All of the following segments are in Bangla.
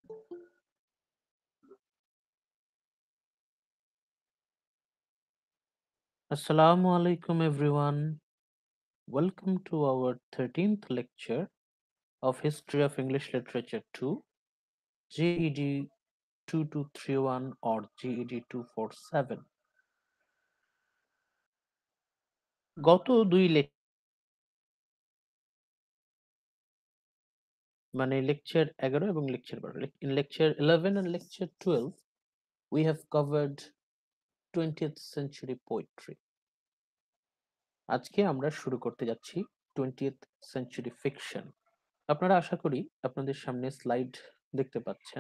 Assalamu alaikum everyone. Welcome to our 13th lecture of History of English Literature 2, GED 2231 or GED 247. গত দুই lecture 11 এবং lecture 12. In lecture 11 and lecture 12, we have covered 20th century poetry. আজকে আমরা শুরু করতে যাচ্ছি 20th century fiction. আপনারা আশা করি আপনাদের সামনে স্লাইড দেখতে পাচ্ছেন।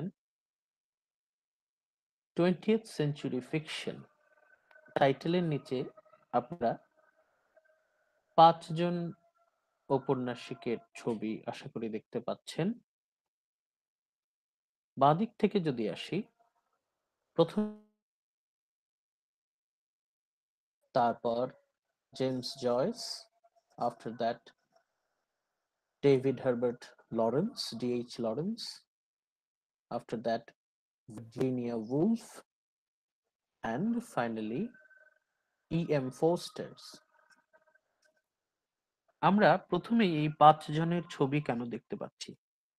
20th century fiction টাইটেলের নিচে আপনারা 5 জন ঔপন্যাসিকের ছবি আশা করি দেখতে পাচ্ছেন। বাঁদিক থেকে যদি আসি, প্রথম তারপর James Joyce, after that David Herbert Lawrence, D.H. Lawrence, after that Virginia Woolf, and finally E.M. Forster's. আমরা প্রথমেই এই 5 জনের ছবি কেন দেখতে পাচ্ছি?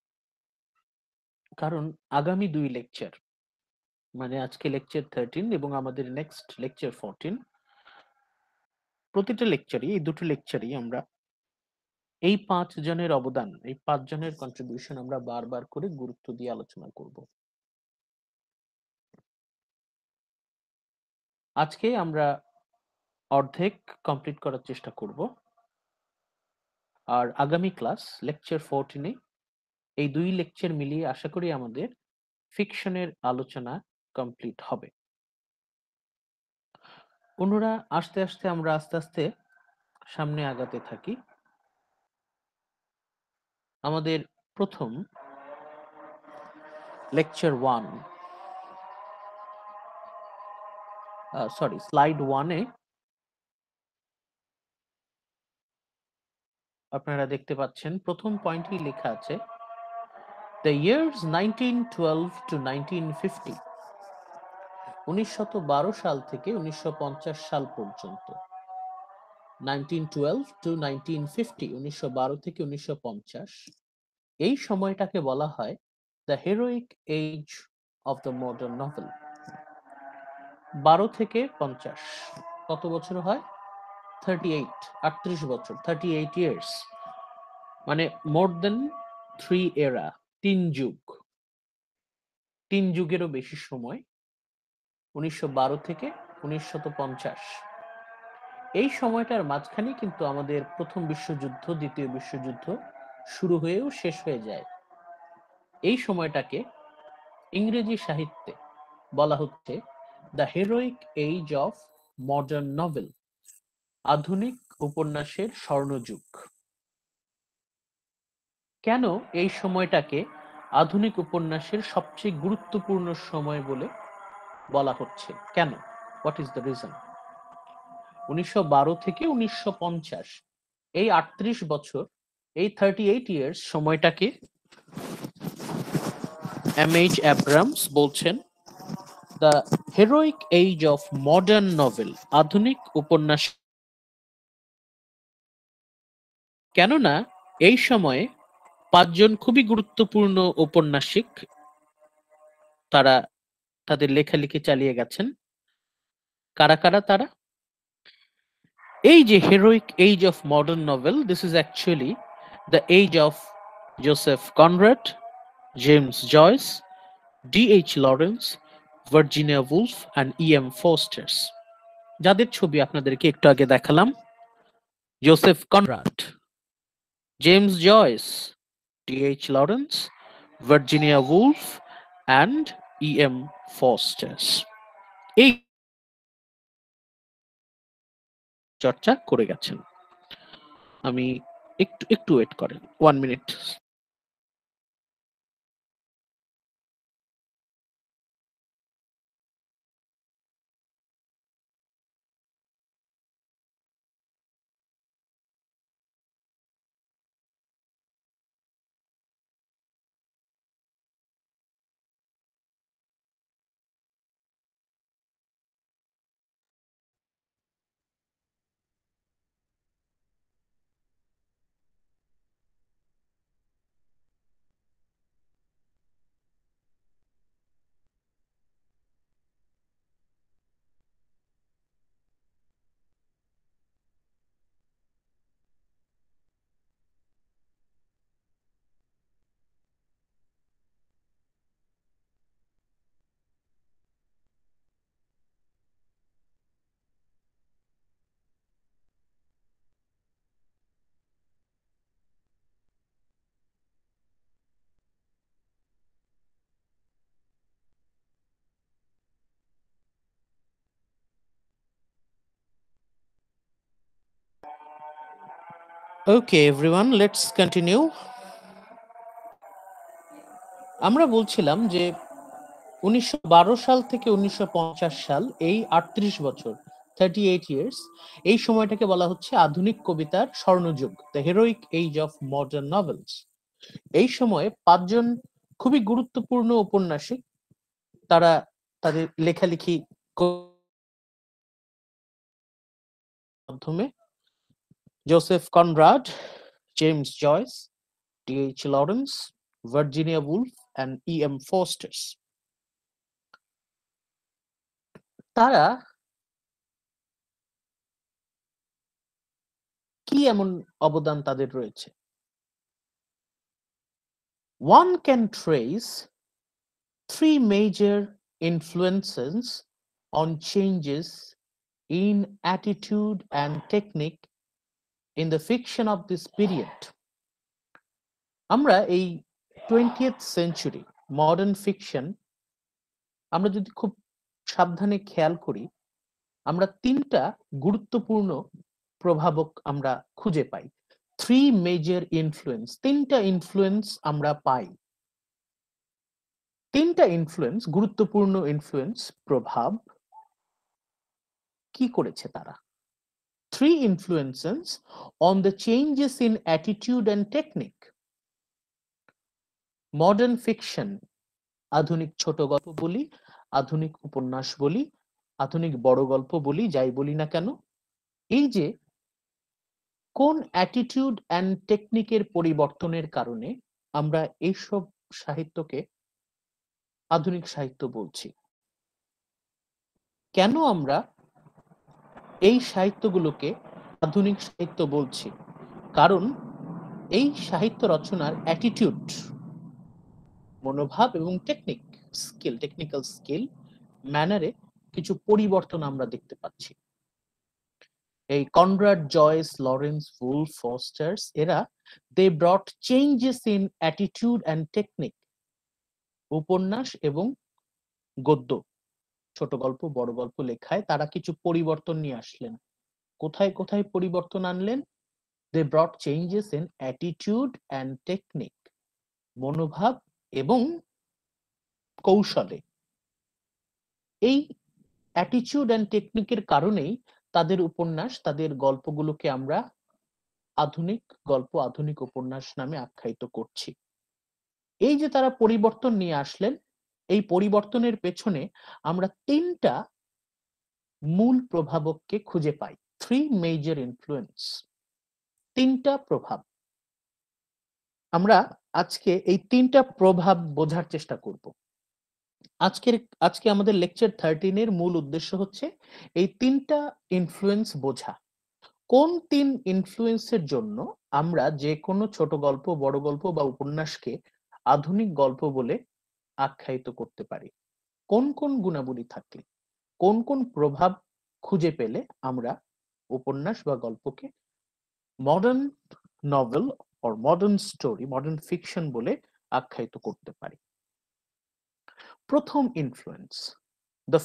কারণ আগামী দুই লেকচার, মানে আজকে লেকচার 13 এবং আমাদের নেক্সট লেকচার 14, প্রতিটা লেকচারই, এই দুটো লেকচারই আমরা এই 5 জনের অবদান, এই 5 জনের কন্ট্রিবিউশন আমরা বারবার করে গুরুত্ব দিয়ে আলোচনা করব। আজকে আমরা অর্ধেক কমপ্লিট করার চেষ্টা করব, আর আগামী ক্লাস লেকচার 14-এ এই দুই লেকচার মিলিয়ে আশা করি আমাদের ফিকশনের আলোচনা কমপ্লিট হবে। অন্যরা আস্তে আস্তে আমরা আস্তে আস্তে সামনে আগাতে থাকি। আমাদের প্রথম লেকচার 1, স্লাইড 1-এ আপনারা দেখতে পাচ্ছেন প্রথম পয়েন্টই লেখা আছে the years 1912 to 1950, 1912 সাল থেকে 1950 সাল পর্যন্ত। 1912 to 1950, 1912 থেকে 1950, এই সময়টাকে বলা হয় the heroic age of the modern novel। 12 থেকে 50 কত বছর হয়? 38, 38 বছর, 38 years, মানে মোর দেন 3 এরা, 3 যুগ, 3 যুগেরও বেশি সময়, 1912 থেকে 1950। এই সময়টার মাঝখানে কিন্তু আমাদের প্রথম বিশ্বযুদ্ধ, দ্বিতীয় বিশ্বযুদ্ধ শুরু হয়েও শেষ হয়ে যায়। এই সময়টাকে ইংরেজি সাহিত্যে বলা হচ্ছে the heroic age of modern novel, আধুনিক উপন্যাসের স্বর্ণযুগ। কেন এই সময়টাকে আধুনিক উপন্যাসের সবচেয়ে গুরুত্বপূর্ণ সময় বলে বলা হচ্ছে? কেন? What is the reason? 1912 থেকে 1950, এই 38 বছর, এই 38 ইয়ার্স সময়টাকে এম.এইচ. অ্যাব্রামস বলছেন the heroic age of modern novel, আধুনিক উপন্যাস। কেননা এই সময়ে 5 জন খুবই গুরুত্বপূর্ণ ঔপন্যাসিক তারা তাদের লেখালেখি চালিয়ে গেছেন। কারা কারা তারা? এই যে heroic age of modern novel, this is actually the age of Joseph Conrad, James Joyce, D.H. Lawrence, Virginia Woolf and E.M. Forster's, যাদের ছবি আপনাদেরকে একটু আগে দেখালাম। Joseph Conrad, James Joyce, D.H. Lawrence, Virginia Woolf and E.M. Forster's, এই চর্চা করে গেছেন। আমি একটু ওয়েট করেন, 1 minute. Okay, everyone, let's continue. আমরা বলছিলাম যে 1912 সাল থেকে 1950 সাল এই 38 বছর 38 ইয়ার্স এই সময়টাকে বলা হচ্ছে আধুনিক কবিতার স্বর্ণযুগ, the heroic age of modern novels. এই সময়ে 5 জন খুবই গুরুত্বপূর্ণ ঔপন্যাসিক তারা তাদের লেখালেখি মাধ্যমে Joseph Conrad, James Joyce, D.H. Lawrence, Virginia Woolf and E.M. Forsters তারা কি এমন অবদান তাদের রয়েছে? One can trace three major influences on changes in attitude and technique in the fiction of this period. আমরা এই 20th century modern fiction আমরা যদি খুব সাবধানে খেয়াল করি, আমরা তিনটা গুরুত্বপূর্ণ প্রভাবক আমরা খুঁজে পাই। থ্রি মেজর ইনফ্লুয়েন্স, তিনটা ইনফ্লুয়েন্স আমরা পাই। তিনটা ইনফ্লুয়েন্স, গুরুত্বপূর্ণ ইনফ্লুয়েন্স, প্রভাব কি করেছে তারা? Three influences on the changes in attitude and technique. Modern fiction, আধুনিক ছোট গল্প বলি, আধুনিক উপন্যাস বলি, আধুনিক বড় গল্প বলি, যাই বলি না কেন, এই যে কোন অ্যাটিটিউড অ্যান্ড টেকনিকের পরিবর্তনের কারণে আমরা এইসব সাহিত্যকে আধুনিক সাহিত্য বলছি। কেন আমরা এই সাহিত্যগুলোকে আধুনিক সাহিত্য বলছি? কারণ এই সাহিত্য রচনার অ্যাটিটিউড, মনোভাব এবং টেকনিক, স্কিল, টেকনিক্যাল স্কিল, ম্যানারে কিছু পরিবর্তন আমরা দেখতে পাচ্ছি। এই Conrad, Joyce, Lawrence, Woolf, Forster's এরা they brought changes in attitude and technique. উপন্যাস এবং গদ্য, ছোট গল্প বড় গল্প লেখায় তারা কিছু পরিবর্তন নিয়ে আসলেন। কোথায় কোথায় পরিবর্তন আনলেন? They brought changes in attitude and technique, মনোভাব এবং কৌশলে। এই অ্যাটিটিউড অ্যান্ড টেকনিকের কারণেই তাদের উপন্যাস, তাদের গল্পগুলোকে আমরা আধুনিক গল্প, আধুনিক উপন্যাস নামে আখ্যায়িত করছি। এই যে তারা পরিবর্তন নিয়ে আসলেন, এই পরিবর্তনের পেছনে আমরা তিনটা মূল প্রভাবককে খুঁজে পাই। থ্রি মেজর ইনফ্লুয়েন্স, তিনটা প্রভাব। আমরা আজকে এই তিনটা প্রভাব বোঝার চেষ্টা করব। আজকে আমাদের লেকচার 13 এর মূল উদ্দেশ্য হচ্ছে এই তিনটা ইনফ্লুয়েন্স বোঝা। কোন তিন ইনফ্লুয়েন্সের জন্য আমরা যে কোনো ছোট গল্প, বড় গল্প বা উপন্যাসকে আধুনিক গল্প বলে আখ্যায়িত করতে পারি? কোন কোন গুণাবলী থাকলে, কোন কোন প্রভাব খুঁজে পেলে আমরা উপন্যাস বা গল্পকে modern novel or modern story, modern fiction বলে আখ্যায়িত করতে পারি? প্রথম influence, the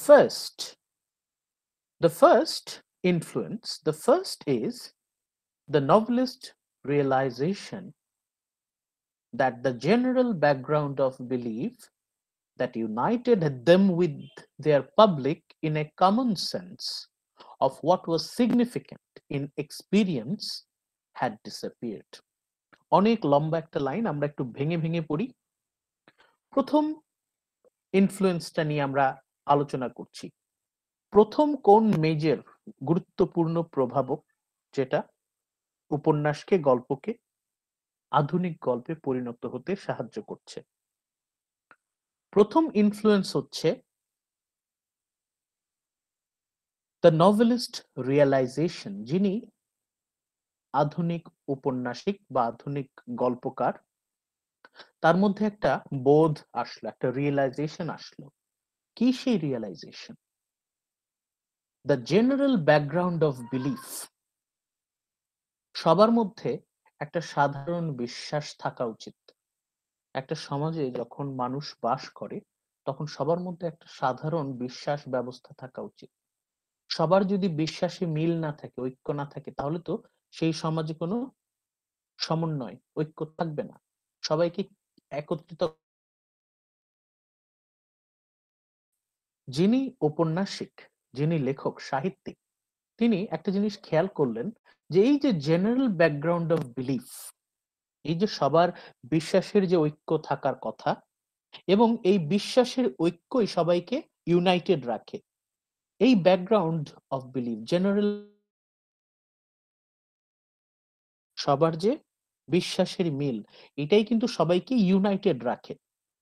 first influence, the first is the novelist realization that the general background of belief that united them with their public in a common sense of what was significant in experience had disappeared. অনেক লম্বা একটা লাইন, আমরা একটু ভেঙে ভেঙে পড়ি। প্রথম ইনফ্লুয়েন্সটা নিয়ে আমরা আলোচনা করছি। প্রথম কোন মেজর, গুরুত্বপূর্ণ প্রভাবক যেটা উপন্যাসকে, গল্পকে আধুনিক গল্পে পরিণত হতে সাহায্য করছে? প্রথম ইনফ্লুয়েন্স হচ্ছে দ্য নভেলিস্ট রিয়েলাইজেশন। যিনি আধুনিক উপন্যাসিক বা আধুনিক গল্পকার, তার মধ্যে একটা বোধ আসলো, একটা রিয়েলাইজেশন আসলো। কি সেই realization? The general background of belief. সবার মধ্যে একটা সাধারণ বিশ্বাস থাকা উচিত। একটা সমাজে যখন মানুষ বাস করে তখন সবার মধ্যে একটা সাধারণ বিশ্বাস ব্যবস্থা থাকা উচিত। সবার যদি বিশ্বাসে মিল না থাকে, ঐক্য না থাকে, তাহলে তো সেই সমাজে কোনো সমন্বয়, ঐক্য থাকবে না। সবাইকে একত্রিত। যিনি ঔপন্যাসিক, যিনি লেখক, সাহিত্যিক, তিনি একটা জিনিস খেয়াল করলেন যে এই যে জেনারেল ব্যাকগ্রাউন্ড অফ বিলিফ, এই যে সবার বিশ্বাসের যে ঐক্য থাকার কথা, এবং এই বিশ্বাসের ঐক্যই সবাইকে ইউনাইটেড রাখে। এই ব্যাকগ্রাউন্ড অফ বিলিফ, জেনারেল, সবার যে বিশ্বাসের মিল, এটাই কিন্তু সবাইকে ইউনাইটেড রাখে।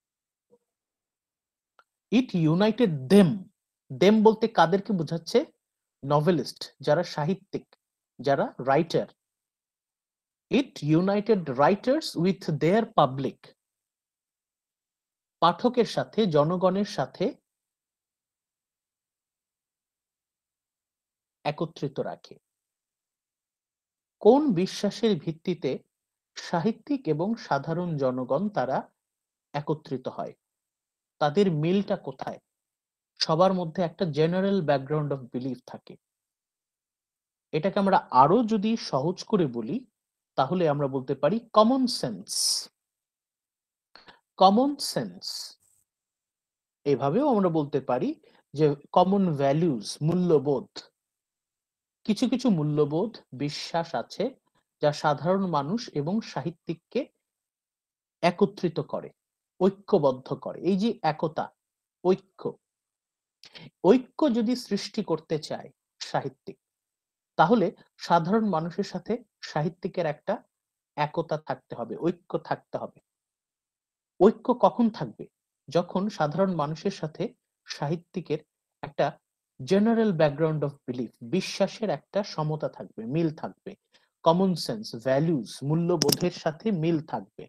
ইট ইউনাইটেড দেম। দেম বলতে কাদেরকে বোঝাচ্ছে? নভেলিস্ট, যারা সাহিত্যিক, যারা writer. It united writers with their public. পাঠকের সাথে, জনগণের সাথে একত্রিত রাখে। কোন বিশ্বাসের ভিত্তিতে সাহিত্যিক এবং সাধারণ জনগণ তারা একত্রিত হয়? তাদের মিলটা কোথায়? সবার মধ্যে একটা জেনারেল ব্যাকগ্রাউন্ড অফ বিলিফ থাকে। এটাকে আমরা আরো যদি সহজ করে বলি, তাহলে আমরা বলতে পারি কমন সেন্স। কমন সেন্স, এভাবেও আমরা বলতে পারি যে কমন ভ্যালুজ, মূল্যবোধ। কিছু কিছু মূল্যবোধ, বিশ্বাস আছে যা সাধারণ মানুষ এবং সাহিত্যিককে একত্রিত করে, ঐক্যবদ্ধ করে। এই যে একতা, ঐক্য, ঐক্য যদি সৃষ্টি করতে চায় সাহিত্যিক, তাহলে সাধারণ মানুষের সাথে সাহিত্যিকের একটা একতা থাকতে হবে, ঐক্য থাকতে হবে। ঐক্য কখন থাকবে? যখন সাধারণ মানুষের সাথে সাহিত্যিকের একটা জেনারেল ব্যাকগ্রাউন্ড অফ বিলিফ, বিশ্বাসের একটা সমতা থাকবে, মিল থাকবে। কমন সেন্স, ভ্যালুজ, মূল্যবোধের সাথে মিল থাকবে।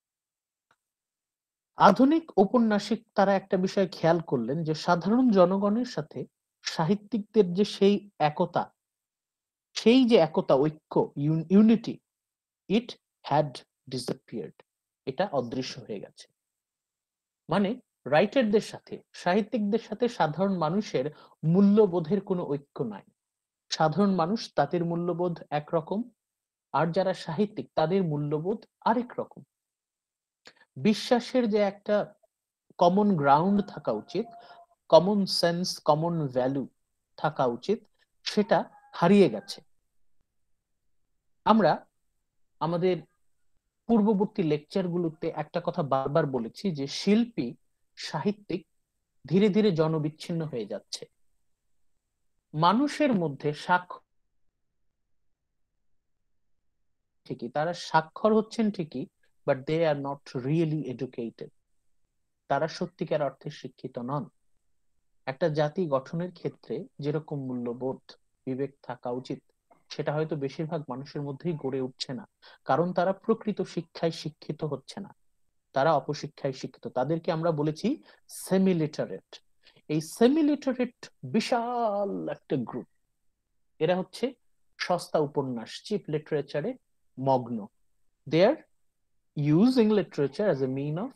আধুনিক ঔপন্যাসিক তারা একটা বিষয় খেয়াল করলেন যে সাধারণ জনগণের সাথে সাহিত্যিকদের যে সেই একতা, সেই যে একতা, ঐক্য, ইউনিটি, ইট হ্যাড ডিসঅ্যাপিয়ার্ড। এটা অদৃশ্য হয়ে গেছে। মানে রাইটারদের সাথে, সাহিত্যিকদের সাথে সাধারণ মানুষের মূল্যবোধের কোনো ঐক্য নাই। সাধারণ মানুষ, তাদের মূল্যবোধ একরকম, আর যারা সাহিত্যিক তাদের মূল্যবোধ আরেক রকম। বিশ্বাসের যে একটা কমন গ্রাউন্ড থাকা উচিত, কমন সেন্স, কমন ভ্যালু থাকা উচিত, সেটা হারিয়ে গেছে। আমরা আমাদের পূর্ববর্তী লেকচারগুলোতে একটা কথা বারবার বলেছি যে শিল্পী, সাহিত্যিক ধীরে ধীরে জনবিচ্ছিন্ন হয়ে যাচ্ছে। মানুষের মধ্যে ঠিকই, তারা স্বাক্ষর হচ্ছেন ঠিকই, but they are not really educated. তারা সত্যিকার অর্থে শিক্ষিত নন। একটা জাতি গঠনের ক্ষেত্রে যেরকম মূল্যবোধ, বিবেক থাকা উচিত, সেটা হয়তো বেশিরভাগ মানুষের মধ্যেই গড়ে উঠছে না। কারণ তারা প্রকৃত শিক্ষায় শিক্ষিত হচ্ছে না, তারা অপশিক্ষায় শিক্ষিত। তাদেরকে আমরা বলেছি সেমিলিটারেট। এই সেমিলিটারেট বিশাল একটা গ্রুপ, এরা হচ্ছে সস্তা উপন্যাস, চিপ লিটারেচারে মগ্ন। They are using literature as a mean of,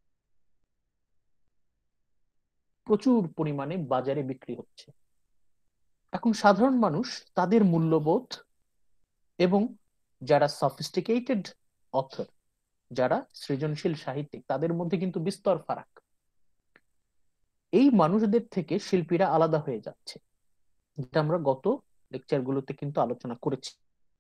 প্রচুর পরিমাণে বাজারে বিক্রি হচ্ছে। এখন সাধারণ মানুষ তাদের মূল্যবোধ এবং যারা সফিস্টিকেটেড অথর, যারা সৃজনশীল সাহিত্যিক, তাদের মধ্যে কিন্তু বিস্তর ফারাক। এই মানুষদের থেকে শিল্পীরা আলাদা হয়ে যাচ্ছে, যেটা আমরা গত লেকচার গুলোতে কিন্তু আলোচনা করেছি।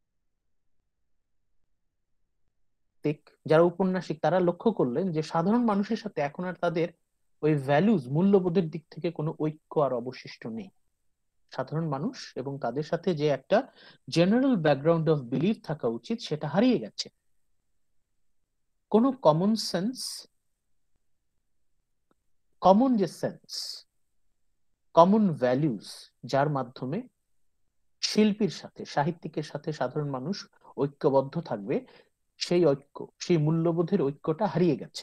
যারা ঔপন্যাসিক তারা লক্ষ্য করলেন যে সাধারণ মানুষের সাথে এখন আর তাদের ওই ভ্যালুজ, মূল্যবোধের দিক থেকে কোনো ঐক্য আর অবশিষ্ট নেই। সাধারণ মানুষ এবং তাদের সাথে যে একটা জেনারেল ব্যাকগ্রাউন্ড অফ বিলিফ থাকা উচিত, সেটা হারিয়ে গেছে। কোনো কমন সেন্স, কমন যে সেন্স, কমন ভ্যালুজ, যার মাধ্যমে শিল্পীর সাথে, সাহিত্যিকের সাথে সাধারণ মানুষ ঐক্যবদ্ধ থাকবে, সেই ঐক্য, সেই মূল্যবোধের ঐক্যটা হারিয়ে গেছে।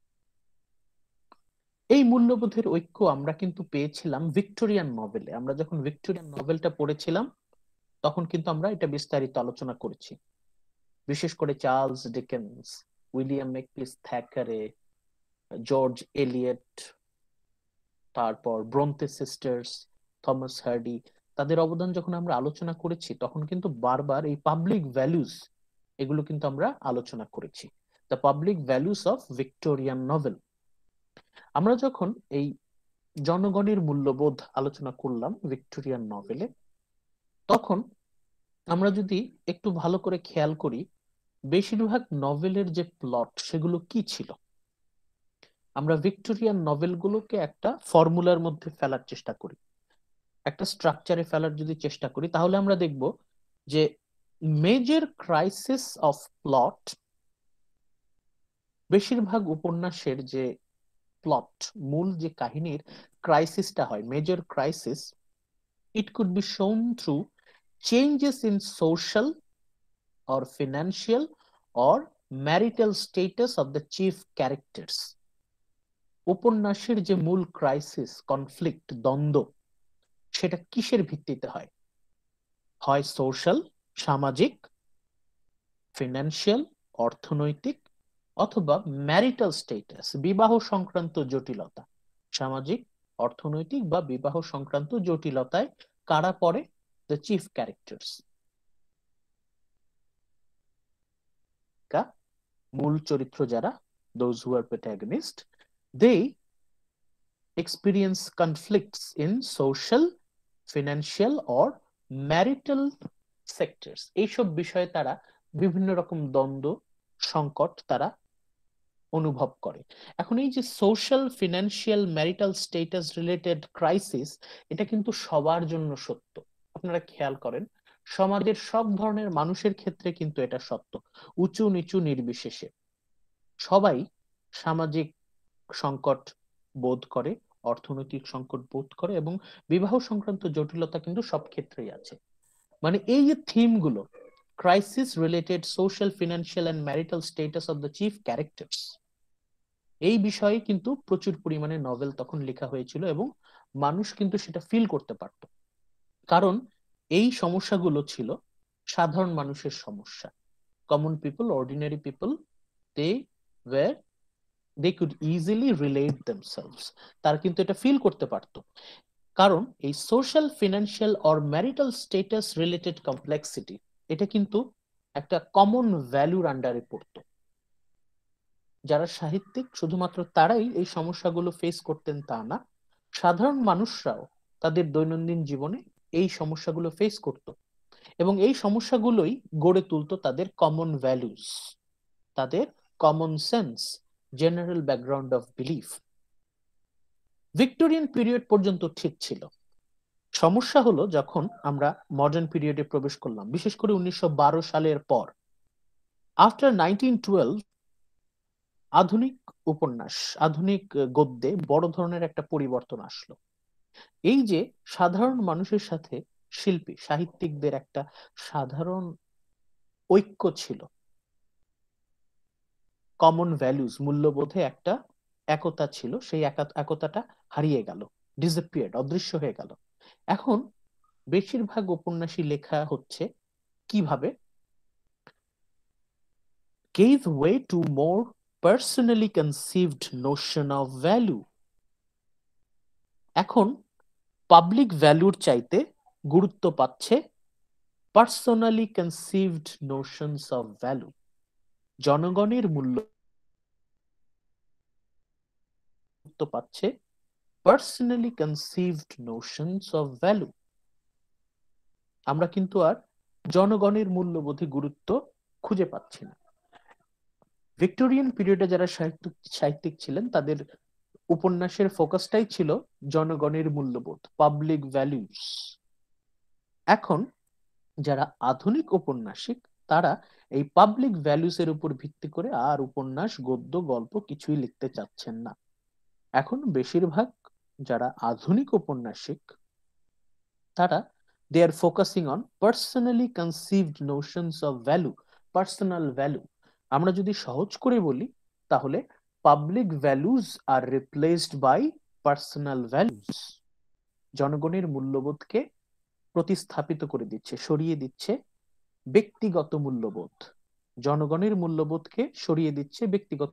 এই মূল্যবোধের ঐক্য আমরা কিন্তু পেয়েছিলাম ভিক্টোরিয়ান নভেলে। আমরা যখন ভিক্টোরিয়ান নভেলটা পড়েছিলাম, তখন কিন্তু আমরা এটা বিস্তারিত আলোচনা করেছি। বিশেষ করে Charles Dickens, William Makepeace Thackeray, George Eliot, তারপর ব্রন্তে সিস্টার্স, থমাস হার্ডি, তাদের অবদান যখন আমরা আলোচনা করেছি, তখন কিন্তু বারবার এই পাবলিক ভ্যালুজ, এগুলো কিন্তু আমরা আলোচনা করেছি। The public values of Victorian novel. আমরা যখন এই জনগণের মূল্যবোধ আলোচনা করলাম ভিক্টোরিয়ান নভেলে, তখন আমরা যদি একটু ভালো করে খেয়াল করি বেশিরভাগ নভেলের যে প্লট সেগুলো কি ছিল। আমরা ভিক্টোরিয়ান নভেলগুলোকে একটা ফর্মুলার মধ্যে ফেলার চেষ্টা করি, একটা স্ট্রাকচারে ফেলার যদি চেষ্টা করি, তাহলে আমরা দেখব যে মেজর ক্রাইসিস অফ প্লট, বেশিরভাগ উপন্যাসের যে প্লট, মূল যে কাহিনীর ক্রাইসিসটা হয়, major crisis, it could be shown through changes in social or financial or marital status of the chief characters. উপন্যাসের যে মূল ক্রাইসিস, কনফ্লিক্ট, দ্বন্দ্ব, সেটা কিসের ভিত্তিতে হয়? হয় সোশ্যাল, সামাজিক, ফিনান্সিয়াল, অর্থনৈতিক, অথবা ম্যারিটাল স্টেটাস, বিবাহ সংক্রান্ত জটিলতা। সামাজিক, অর্থনৈতিক বা বিবাহ সংক্রান্ত জটিলতায় কারা পড়ে? দ্য চিফ ক্যারেক্টার্স, মূল চরিত্র যারা, those who are protagonist, they experience conflicts in social, financial or marital sectors. এইসব বিষয়ে তারা বিভিন্ন রকম দ্বন্দ্ব, সংকট তারা অনুভব করে। এখন এই যে social, financial, marital status related crisis, এটা কিন্তু সবার জন্য সত্য। আপনারা খেয়াল করেন সমাজের সব ধরনের মানুষের ক্ষেত্রে কিন্তু এটা সত্য, উঁচু নিচু নির্বিশেষে সবাই সামাজিক সংকট বোধ করে, অর্থনৈতিক সংকট বোধ করে, এবং বিবাহ সংক্রান্ত জটিলতা কিন্তু সব ক্ষেত্রেই আছে। মানে এই যে থিমগুলো, crisis related social, financial and marital status of the chief characters, এই বিষয়ে কিন্তু প্রচুর পরিমাণে নভেল তখন লেখা হয়েছিল এবং মানুষ কিন্তু সেটা ফিল করতে পারত। কারণ এই সমস্যাগুলো ছিল সাধারণ মানুষের সমস্যা। Common people, ordinary people, they were, they could easily relate themselves, তারা কিন্তু এটা ফিল করতে পারতো। কারণ এই social, financial or marital status related complexity, এটা কিন্তু একটা কমন ভ্যালুর আন্ডারে পড়তো। যারা সাহিত্যিক শুধুমাত্র তারাই এই সমস্যাগুলো ফেস করতেন তা না, সাধারণ মানুষরাও তাদের দৈনন্দিন জীবনে এই সমস্যাগুলো ফেস করত, এবং এই সমস্যাগুলোই গড়ে তুলতো তাদের কমন ভ্যালুস, তাদের common sense, general background of belief. Victorian period পর্যন্ত ঠিক ছিল। সমস্যা হলো যখন আমরা মডার্ন পিরিয়ডে প্রবেশ করলাম, বিশেষ করে 1912 সালের পর, আফটার 1912, আধুনিক উপন্যাস, আধুনিক গদ্যে বড় ধরনের একটা পরিবর্তন আসলো। এই যে সাধারণ মানুষের সাথে শিল্পী, সাহিত্যিকদের একটা সাধারণ ঐক্য ছিল, কমন ভ্যালুস, মূল্যবোধে একটা একতা ছিল, সেই একতাটা হারিয়ে গেল, ডিসঅ্যাপিয়ার্ড, অদৃশ্য হয়ে গেল। এখন বেশিরভাগ উপন্যাসই লেখা হচ্ছে কিভাবে? gave way to more personally conceived notion of value. এখন পাবলিক ভ্যালুর চাইতে গুরুত্ব পাচ্ছে personally conceived notions of value. জনগণের মূল্য গুরুত্ব পাচ্ছে personally conceived notions of value. আমরা কিন্তু আর জনগণের মূল্যবোধে গুরুত্ব খুঁজে পাচ্ছি না। ভিক্টোরিয়ান পিরিয়ডে যারা সাহিত্যিক ছিলেন তাদের উপন্যাসের ফোকাসটাই ছিল জনগণের মূল্যবোধ, পাবলিক ভ্যালুস। এখন যারা আধুনিক ঔপন্যাসিক, তারা এই পাবলিক ভ্যালুস এর উপর ভিত্তি করে আর উপন্যাস, গদ্য, গল্প কিছুই লিখতে চাচ্ছেন না। এখন বেশিরভাগ যারা আধুনিক ঔপন্যাসিক, তারা they are focusing on personally conceived notions of value, personal value. আমরা যদি সহজ করে বলি তাহলে public values are replaced by personal values. জনগণের মূল্যবোধকে প্রতিস্থাপিত করে দিচ্ছে, সরিয়ে দিচ্ছে ব্যক্তিগত মূল্যবোধ। জনগণের মূল্যবোধকে সরিয়ে দিচ্ছে ব্যক্তিগত।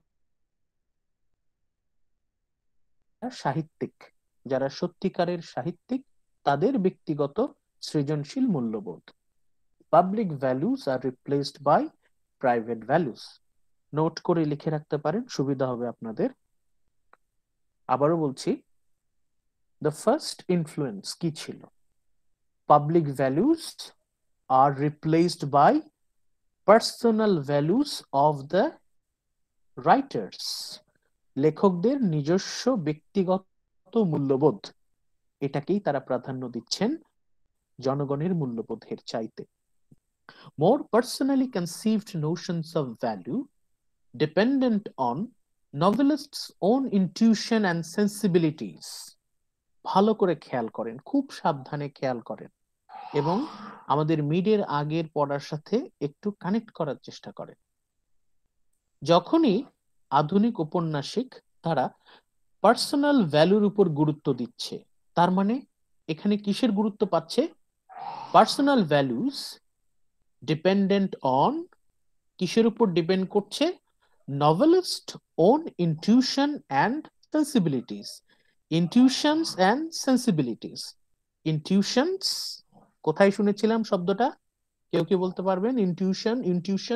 সাহিত্যিক, যারা সত্যিকারের সাহিত্যিক, তাদের ব্যক্তিগত সৃজনশীল মূল্যবোধ। Public values are replaced by private values. Note করে লিখে রাখতে পারেন, সুবিধা হবে আপনাদের। আবারও বলছি, দ্য ফার্স্ট ইনফ্লুয়েন্স কি ছিল? Public values are replaced by personal values of the writers. লেখকদের নিজস্ব ব্যক্তিগত মূল্যবোধ, এটাকেই তারা প্রাধান্য দিচ্ছেন জনগণের মূল্যবোধের চাইতে। More personally conceived notions of value dependent on novelists' own intuition and sensibilities. ভালো করে খেয়াল করেন, খুব সাবধানে খেয়াল করেন এবং আমাদের মিডের আগের পড়ার সাথে একটু কানেক্ট করার চেষ্টা করেন। যখনই আধুনিক ঔপন্যাসিক তারা পার্সোনাল ভ্যালুর উপর গুরুত্ব দিচ্ছে, তার মানে এখানে কিসের গুরুত্ব পাচ্ছে? পার্সোনাল ভ্যালুস ডিপেন্ডেন্ট অন, কিসের উপর ডিপেন্ড করছে? Novelist own intuition and sensibilities. Intuitions and sensibilities. Intuitions কোথায় শুনেছিলাম শব্দটা? কেউ কি বলতে পারবেন? ইনটিউশন, ইনটিউশন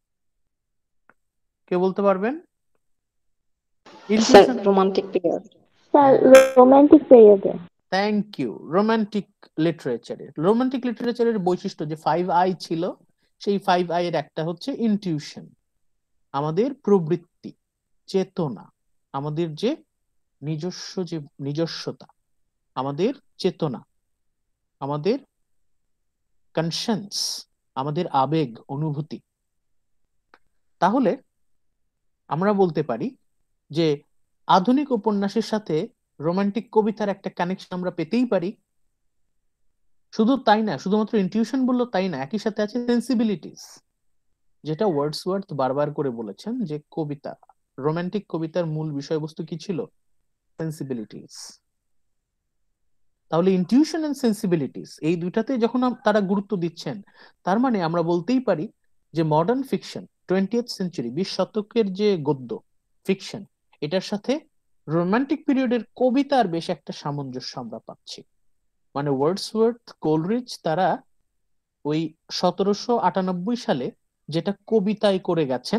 কে বলতে পারবেন? Sir romantic period. Sir romantic পিরিয়ডে। Thank you. রোমান্টিক লিটারেচারের, রোমান্টিক লিটারেচারের বৈশিষ্ট্য যে 5I ছিল, সেই 5I এর একটা হচ্ছে ইনটিউশন, আমাদের প্রবৃত্তি, চেতনা, আমাদের যে নিজস্বতা, আমাদের চেতনা, আমাদের কনসিয়েন্স, আমাদের আবেগ অনুভূতি। তাহলে আমরা বলতে পারি যে আধুনিক উপন্যাসের সাথে রোমান্টিক কবিতার একটা কানেকশন আমরা পেতেই পারি। শুধু তাই না, শুধুমাত্র ইনটিউশন বললো তাই না, একই সাথে আছে সেন্সিবিলিটিস, যেটা ওয়ার্ডসওয়ার্থ বারবার করে বলেছেন যে কবিতা, রোমান্টিক কবিতার মূল বিষয়বস্তু কি ছিল? সেন্সিবিলিটিস। তাহলে ইনটিউশন এন্ড সেন্সিবিলিটিস, এই দুইটাতে যখন তারা গুরুত্ব দিচ্ছেন, তার মানে আমরা বলতেই পারি যে মডার্ন ফিকশন, 20th সেঞ্চুরি, 20 শতকের যে গদ্য ফিকশন, এটার সাথে রোমান্টিক পিরিয়ডের কবিতার বেশ একটা সামঞ্জস্য আমরা পাচ্ছি। মানে ওয়ার্ডসওয়ার্থ, কোলরিজ তারা ওই 1798 সালে যেটা কবিতায় করে গেছেন,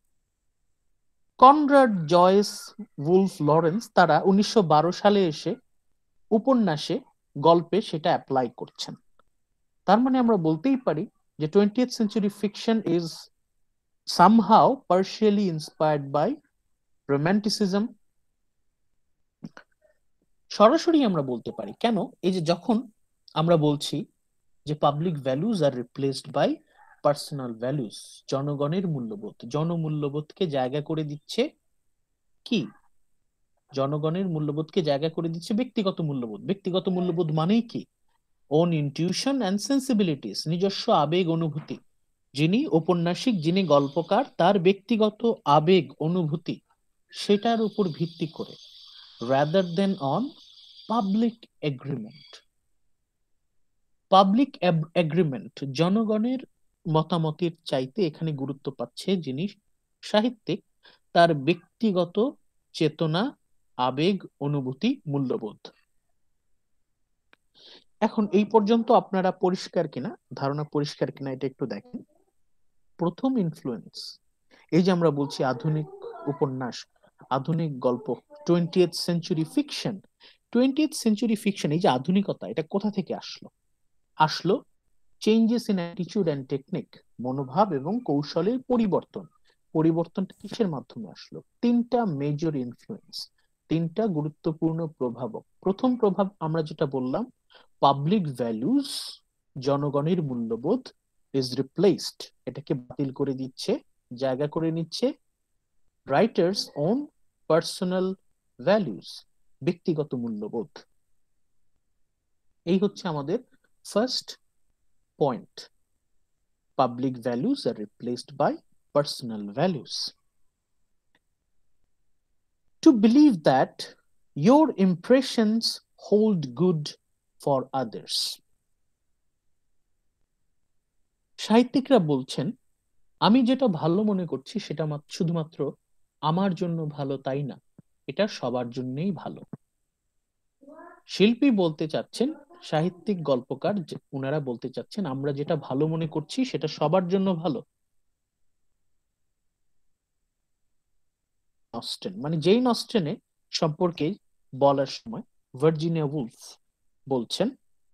কনরাড জয়েস উলফ লরেন্স তারা 1912 সালে এসে উপন্যাসে, গল্পে সেটা অ্যাপ্লাই করছেন। তার মানে আমরা বলতেই পারি যে 20th century fiction is somehow partially inspired by romanticism. সরাসরি আমরা বলতে পারি কেন, এই যে যখন আমরা বলছি যে public values are replaced by personal values, জনগণের মূল্যবোধ, জনমূল্যবোধকে জায়গা করে দিচ্ছে কি? জনগণের মূল্যবোধকে জায়গা করে দিচ্ছে ব্যক্তিগত মূল্যবোধ। ব্যক্তিগত মূল্যবোধ মানেই কি? ওন ইনটিউশন অ্যান্ড সেন্সিবিলিটিস, নিজস্ব আবেগ অনুভূতি। যিনি ঔপন্যাসিক, যিনি গল্পকার, তার ব্যক্তিগত আবেগ অনুভূতি, সেটার উপর ভিত্তি করে, rather than on public agreement. Public agreement, জনগণের মতামতের চাইতে এখানে গুরুত্ব পাচ্ছে যিনি সাহিত্যিক, তার ব্যক্তিগত চেতনা, আবেগ অনুভূতি, মূল্যবোধ। এখন এই পর্যন্ত আপনারা পরিষ্কার কিনা, ধারণা পরিষ্কার কিনা এটা একটু দেখেন। প্রথম ইনফ্লুয়েন্স, এই যে আমরা বলছি আধুনিক উপন্যাস, আধুনিক গল্প, 20th century fiction, 20th century fiction, এই যে আধুনিকতা, এটা কোথা থেকে আসলো changes in attitude and technique, মনোভাব এবং কৌশলের পরিবর্তন। পরিবর্তনটা কিসের মাধ্যমে আসলো? তিনটা মেজর ইনফ্লুয়েন্স, তিনটা গুরুত্বপূর্ণ প্রভাবক। প্রথম প্রভাব আমরা যেটা বললাম, পাবলিক ভ্যালুস, জনগণের মূল্যবোধ, ইজ রিপ্লেসড, এটাকে বাতিল করে দিচ্ছে, জায়গা করে নিচ্ছে রাইটার্স ওন পার্সোনাল ভ্যালুস, ব্যক্তিগত মূল্যবোধ। এই হচ্ছে আমাদের first point. Public values are replaced by personal values. To believe that your impressions hold good for others. সাহিত্যিকরা বলছেন, আমি যেটা ভালো মনে করছি সেটা শুধুমাত্র আমার জন্য ভালো তাই না, এটা সবার জন্যই ভালো। শিল্পী বলতে চাচ্ছেন, সাহিত্যিক, গল্পকার, ওনারা বলতে চাচ্ছেন আমরা যেটা ভালো মনে করছি সেটা সবার জন্য ভালো। অস্টেন, মানে জেইন অস্টেনে সম্পর্কে বলার সময় ভার্জিনিয়া উলফ বলছেন,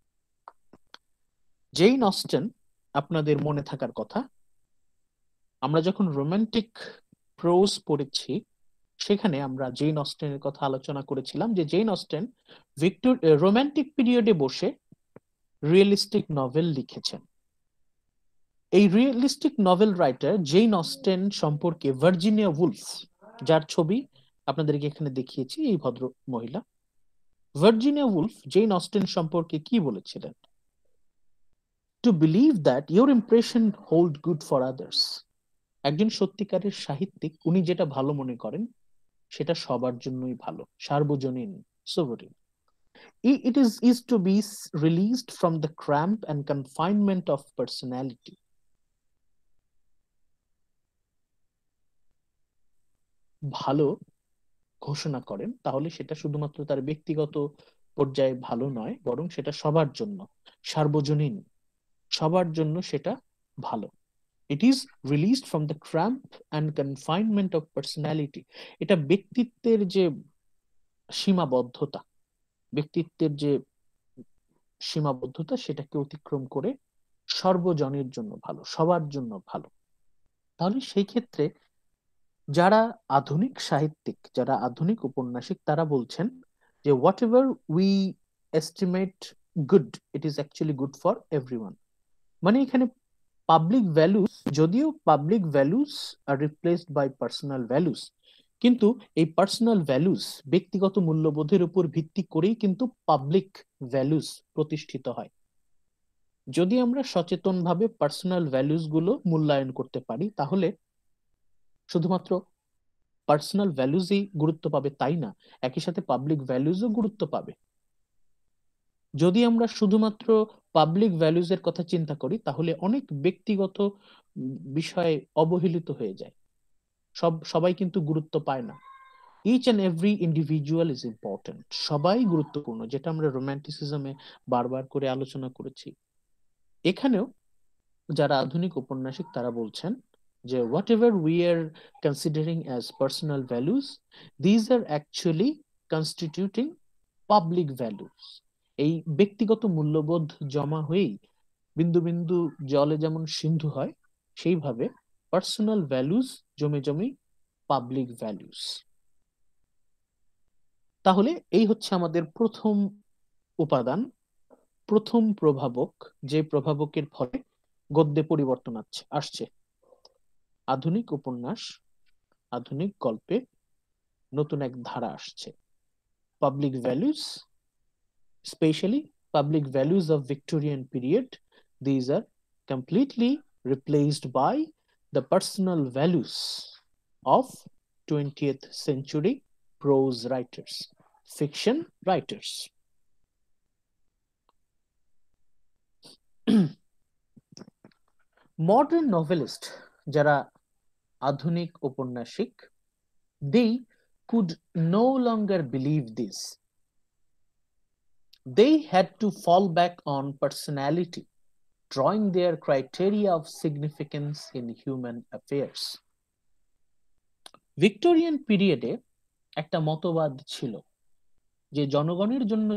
জেইন অস্টেন আপনাদের মনে থাকার কথা, আমরা যখন রোমান্টিক প্রোজ পড়েছি সেখানে আমরা জেইন অস্টেনের কথা আলোচনা করেছিলাম যে জেইন অস্টেন রোমান্টিক পিরিয়ডে বসে রিয়েলিস্টিক নভেল লিখেছেন। এই realistic novel writer Jane Austen সম্পর্কে ভার্জিনিয়া উলফ, যার ছবি আপনাদেরকে এখানে দেখিয়েছি, এই ভদ্র মহিলা, ভার্জিনিয়া উলফ জেইন অস্টেন সম্পর্কে কি বলেছিলেন? To believe that your impression hold good for others. একজন সত্যিকারের সাহিত্যিক উনি যেটা ভালো মনে করেন সেটা সবার জন্যই ভালো, সার্বজনীন, sovereign. It is to be released from the cramp and confinement of personality. ভালো ঘোষণা করেন তাহলে সেটা শুধুমাত্র তার ব্যক্তিগত পর্যায়ে ভালো নয়, বরং সেটা সবার জন্য, সার্বজনীন, সবার জন্য সেটা ভালো। It is released from the cramp and confinement of personality. এটা ব্যক্তিত্বের যে সীমাবদ্ধতা, ব্যক্তিত্বের যে সীমাবদ্ধতা সেটাকে অতিক্রম করে সর্বজনের জন্য ভালো, সবার জন্য ভালো। তাহলে সেই ক্ষেত্রে যারা আধুনিক সাহিত্যিক, যারা আধুনিক ঔপন্যাসিক, তারা বলছেন যে whatever we estimate good, it is actually good for everyone. মানে এখানে পাবলিক ভ্যালুস, যদিও public values are replaced by personal values, কিন্তু এই পার্সোনাল ভ্যালুস, ব্যক্তিগত মূল্যবোধের উপর ভিত্তি করেই কিন্তু পাবলিক ভ্যালুস প্রতিষ্ঠিত হয়। যদি আমরা সচেতনভাবে পার্সোনাল ভ্যালুস গুলো মূল্যায়ন করতে পারি তাহলে শুধুমাত্র পার্সোনাল ভ্যালুজই গুরুত্ব পাবে তাই না, একই সাথে পাবলিক ভ্যালুজও গুরুত্ব পাবে। যদি আমরা শুধুমাত্র পাবলিক ভ্যালুজ এর কথা চিন্তা করি তাহলে অনেক ব্যক্তিগত বিষয় অবহেলিত হয়ে যায়, সবাই কিন্তু গুরুত্ব পায় না। Each and every individual is important, সবাই গুরুত্বপূর্ণ, যেটা আমরা রোম্যান্টিসিজমে বারবার করে আলোচনা করেছি। এখানেও যারা আধুনিক ঔপন্যাসিক তারা বলছেন যে whatever we are considering as personal values, these are actually constituting public values. এই ব্যক্তিগত মূল্যবোধ জমা হয়েই বিন্দু বিন্দু জলে যেমন সিন্ধু হয়, সেইভাবে পার্সোনাল ভ্যালুস জমে জমে পাবলিক ভ্যালুস। তাহলে এই হচ্ছে আমাদের প্রথম উপাদান, প্রথম প্রভাবক, যে প্রভাবকের ফলে গদ্যে পরিবর্তন আসছে। আধুনিক উপন্যাস, আধুনিক গল্পে নতুন এক ধারা আসছে। Public values, specially public values of Victorian period, these are completely replaced by the personal values of 20th century prose writers, fiction writers. Modern novelist, যারা আধুনিক ঔপন্যাসিক, they could no longer believe this. They had to fall back on personality, drawing their criteria of significance in human affairs. Victorian পিরিয়ডে একটা মতবাদ ছিল যে জনগণের জন্য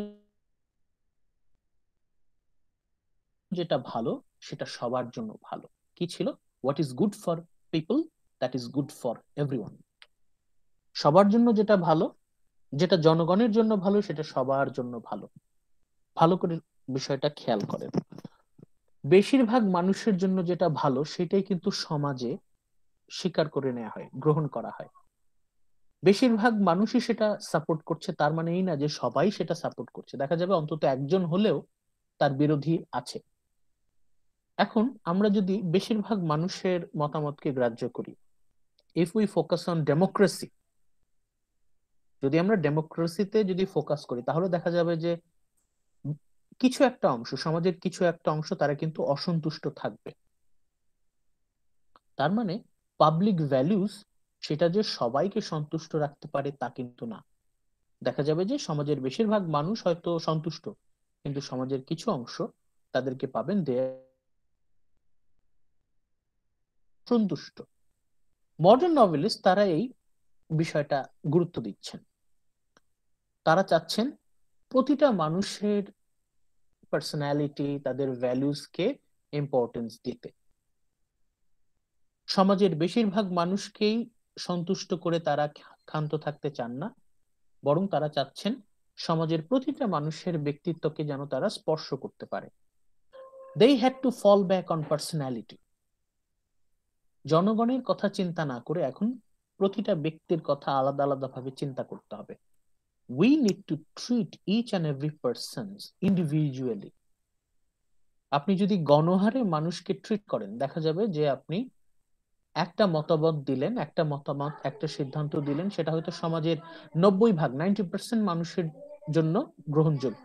যেটা ভালো সেটা সবার জন্য ভালো। কি ছিল? What is good for people, that is good for everyone. সবার জন্য যেটা ভালো, যেটা জনগণের জন্য ভালো, সেটা সবার জন্য ভালো। ভালো করে বিষয়টা খেয়াল করেন, বেশিরভাগ মানুষের জন্য যেটা ভালো সেটাই কিন্তু সমাজে স্বীকার করে নেওয়া হয়, গ্রহণ করা হয়। বেশিরভাগ মানুষই সেটা সাপোর্ট করছে তার মানে এই না যে সবাই সেটা সাপোর্ট করছে, দেখা যাবে অন্তত একজন হলেও তার বিরোধী আছে। এখন আমরা যদি বেশিরভাগ মানুষের মতামতকে গ্রাহ্য করি, if we focus on democracy, যদি আমরা ডেমোক্রেসিতে যদি ফোকাস করি তাহলে দেখা যাবে যে কিছু একটা অংশ, সমাজের কিছু একটা অংশ তারা কিন্তু অসন্তুষ্ট থাকবে। তার মানে পাবলিক ভ্যালুস সেটা যে সবাইকে সন্তুষ্ট রাখতে পারে তা কিন্তু না। দেখা যাবে যে সমাজের বেশিরভাগ মানুষ হয়তো সন্তুষ্ট, কিন্তু সমাজের কিছু অংশ তাদেরকে পাবেন সন্তুষ্ট। মডার্ন নভেলিস্ট তারা এই বিষয়টা গুরুত্ব দিচ্ছেন। তারা চাচ্ছেন প্রতিটা মানুষের পার্সোনালিটি, তাদের ভ্যালুসকে ইম্পর্টেন্স দিতে। সমাজের বেশিরভাগ মানুষকেই সন্তুষ্ট করে তারা ক্ষান্ত থাকতে চান না, বরং তারা চাচ্ছেন সমাজের প্রতিটা মানুষের ব্যক্তিত্বকে যেন তারা স্পর্শ করতে পারে। They had to fall back on personality. জনগণের কথা চিন্তা না করে এখন প্রতিটা ব্যক্তির কথা আলাদা আলাদা ভাবে চিন্তা করতে হবে। We need to treat each and every person individually. আপনি যদি গণহারে মানুষকে ট্রিট করেন, দেখা যাবে যে আপনি একটা মতামত দিলেন, একটা মতামত, একটা সিদ্ধান্ত দিলেন, সেটা হয়তো সমাজের 90% 90% মানুষের জন্য গ্রহণযোগ্য।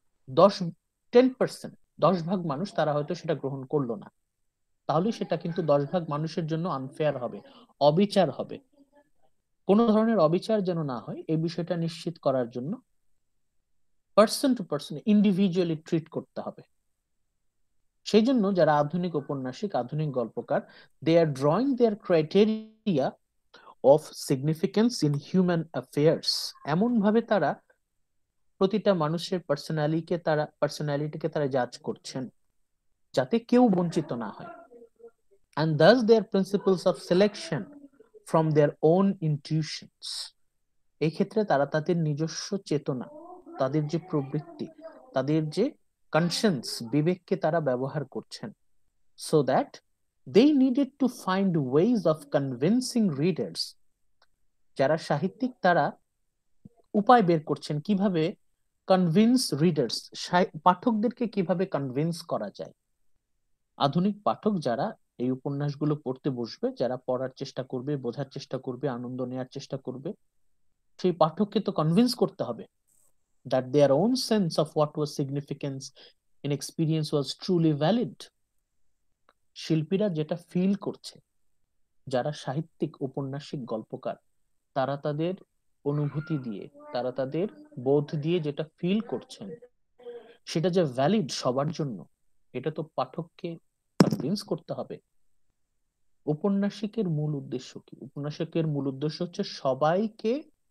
10% মানুষ তারা হয়তো সেটা গ্রহণ করলো না, তাহলে সেটা কিন্তু 10 ভাগ মানুষের জন্য আনফেয়ার হবে, অবিচার হবে। কোন ধরনের অবিচার যেন না হয়, এই বিষয়টা নিশ্চিত করার জন্য person to person individually treat করতে হবে। সেই জন্য যারা আধুনিক ঔপন্যাসিক, আধুনিক গল্পকার, they are drawing their criteria of significance in human affairs. এমন ভাবে তারা প্রতিটা মানুষের পার্সোনালিটিকে তারা জাজ করছেন যাতে কেউ বঞ্চিত না হয়। And thus their principles of selection from their own intuitions. এই ক্ষেত্রে তারা তাদের নিজস্ব চেতনা, তাদের যে প্রবৃত্তি, তাদের যে কনসিয়েন্স, বিবেককে তারা ব্যবহার করছেন, so that they needed to find ways of convincing readers. যারা সাহিত্যিক তারা উপায় বের করছেন কিভাবে কনভিন্স রিডার্স, পাঠকদেরকে কিভাবে কনভিন্স করা যায়। আধুনিক পাঠক যারা এই উপন্যাসগুলো পড়তে বসবে, যারা পড়ার চেষ্টা করবে, বোঝার চেষ্টা করবে, আনন্দ নেওয়ার চেষ্টা করবে, সেই পাঠককে তো কনভিন্স করতে হবে that their own sense of what was significance in experience was truly valid. শিল্পীরা যেটা ফিল করছে, যারা সাহিত্যিক, ঔপন্যাসিক, গল্পকার, তারা তাদের অনুভূতি দিয়ে, তারা তাদের বোধ দিয়ে যেটা ফিল করছেন, সেটা যে ভ্যালিড সবার জন্য, এটা তো পাঠককে কনভিন্স করতে হবে। উপন্যাসিকের মূল উদ্দেশ্য কি? উপন্যাসিকের মূল উদ্দেশ্য হচ্ছে সবাইকে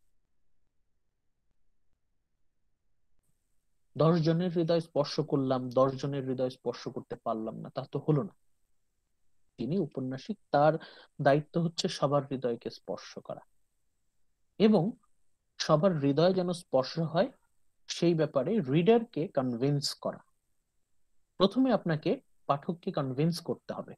10 জনের হৃদয় স্পর্শ করলাম, 10 জনের হৃদয় স্পর্শ করতে পারলাম না, তা তো হলো না। তিনি উপন্যাসিক, তার দায়িত্ব হচ্ছে সবার হৃদয়কে স্পর্শ করা এবং সবার হৃদয় যেন স্পর্শ হয় সেই ব্যাপারে রিডারকে কনভিন্স করা। প্রথমে আপনাকে পাঠককে কনভিন্স করতে হবে।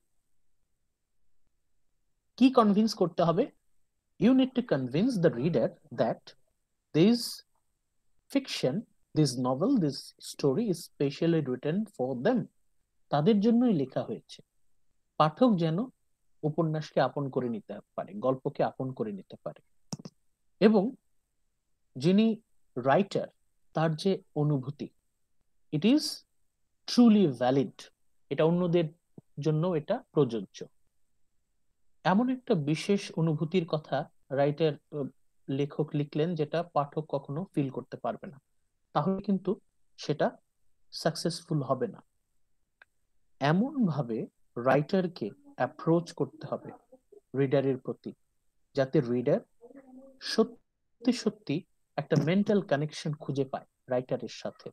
কি কনভিন্স করতে হবে? You need to convince the reader that this fiction, this novel, this story is specially written for them. তাদের জন্যই লেখা হয়েছে। পাঠক যেন উপন্যাসকে আপন করে নিতে পারে, গল্পকে আপন করে নিতে পারে এবং যিনি রাইটার, তার যে অনুভূতি, ইট ইজ ট্রুলি ভ্যালিড, এটা অন্যদের জন্য এটা প্রযোজ্য। এমন একটা বিশেষ অনুভূতির কথা রাইটার, লেখক লিখলেন যেটা পাঠক কখনো ফিল করতে পারবে না, তাহলে কিন্তু সেটা সাকসেসফুল হবে না। এমন ভাবে রাইটারকে অ্যাপ্রোচ করতে হবে রিডারের প্রতি, যাতে রিডার সত্যি সত্যি একটা মেন্টাল কানেকশন খুঁজে পায় রাইটারের সাথে।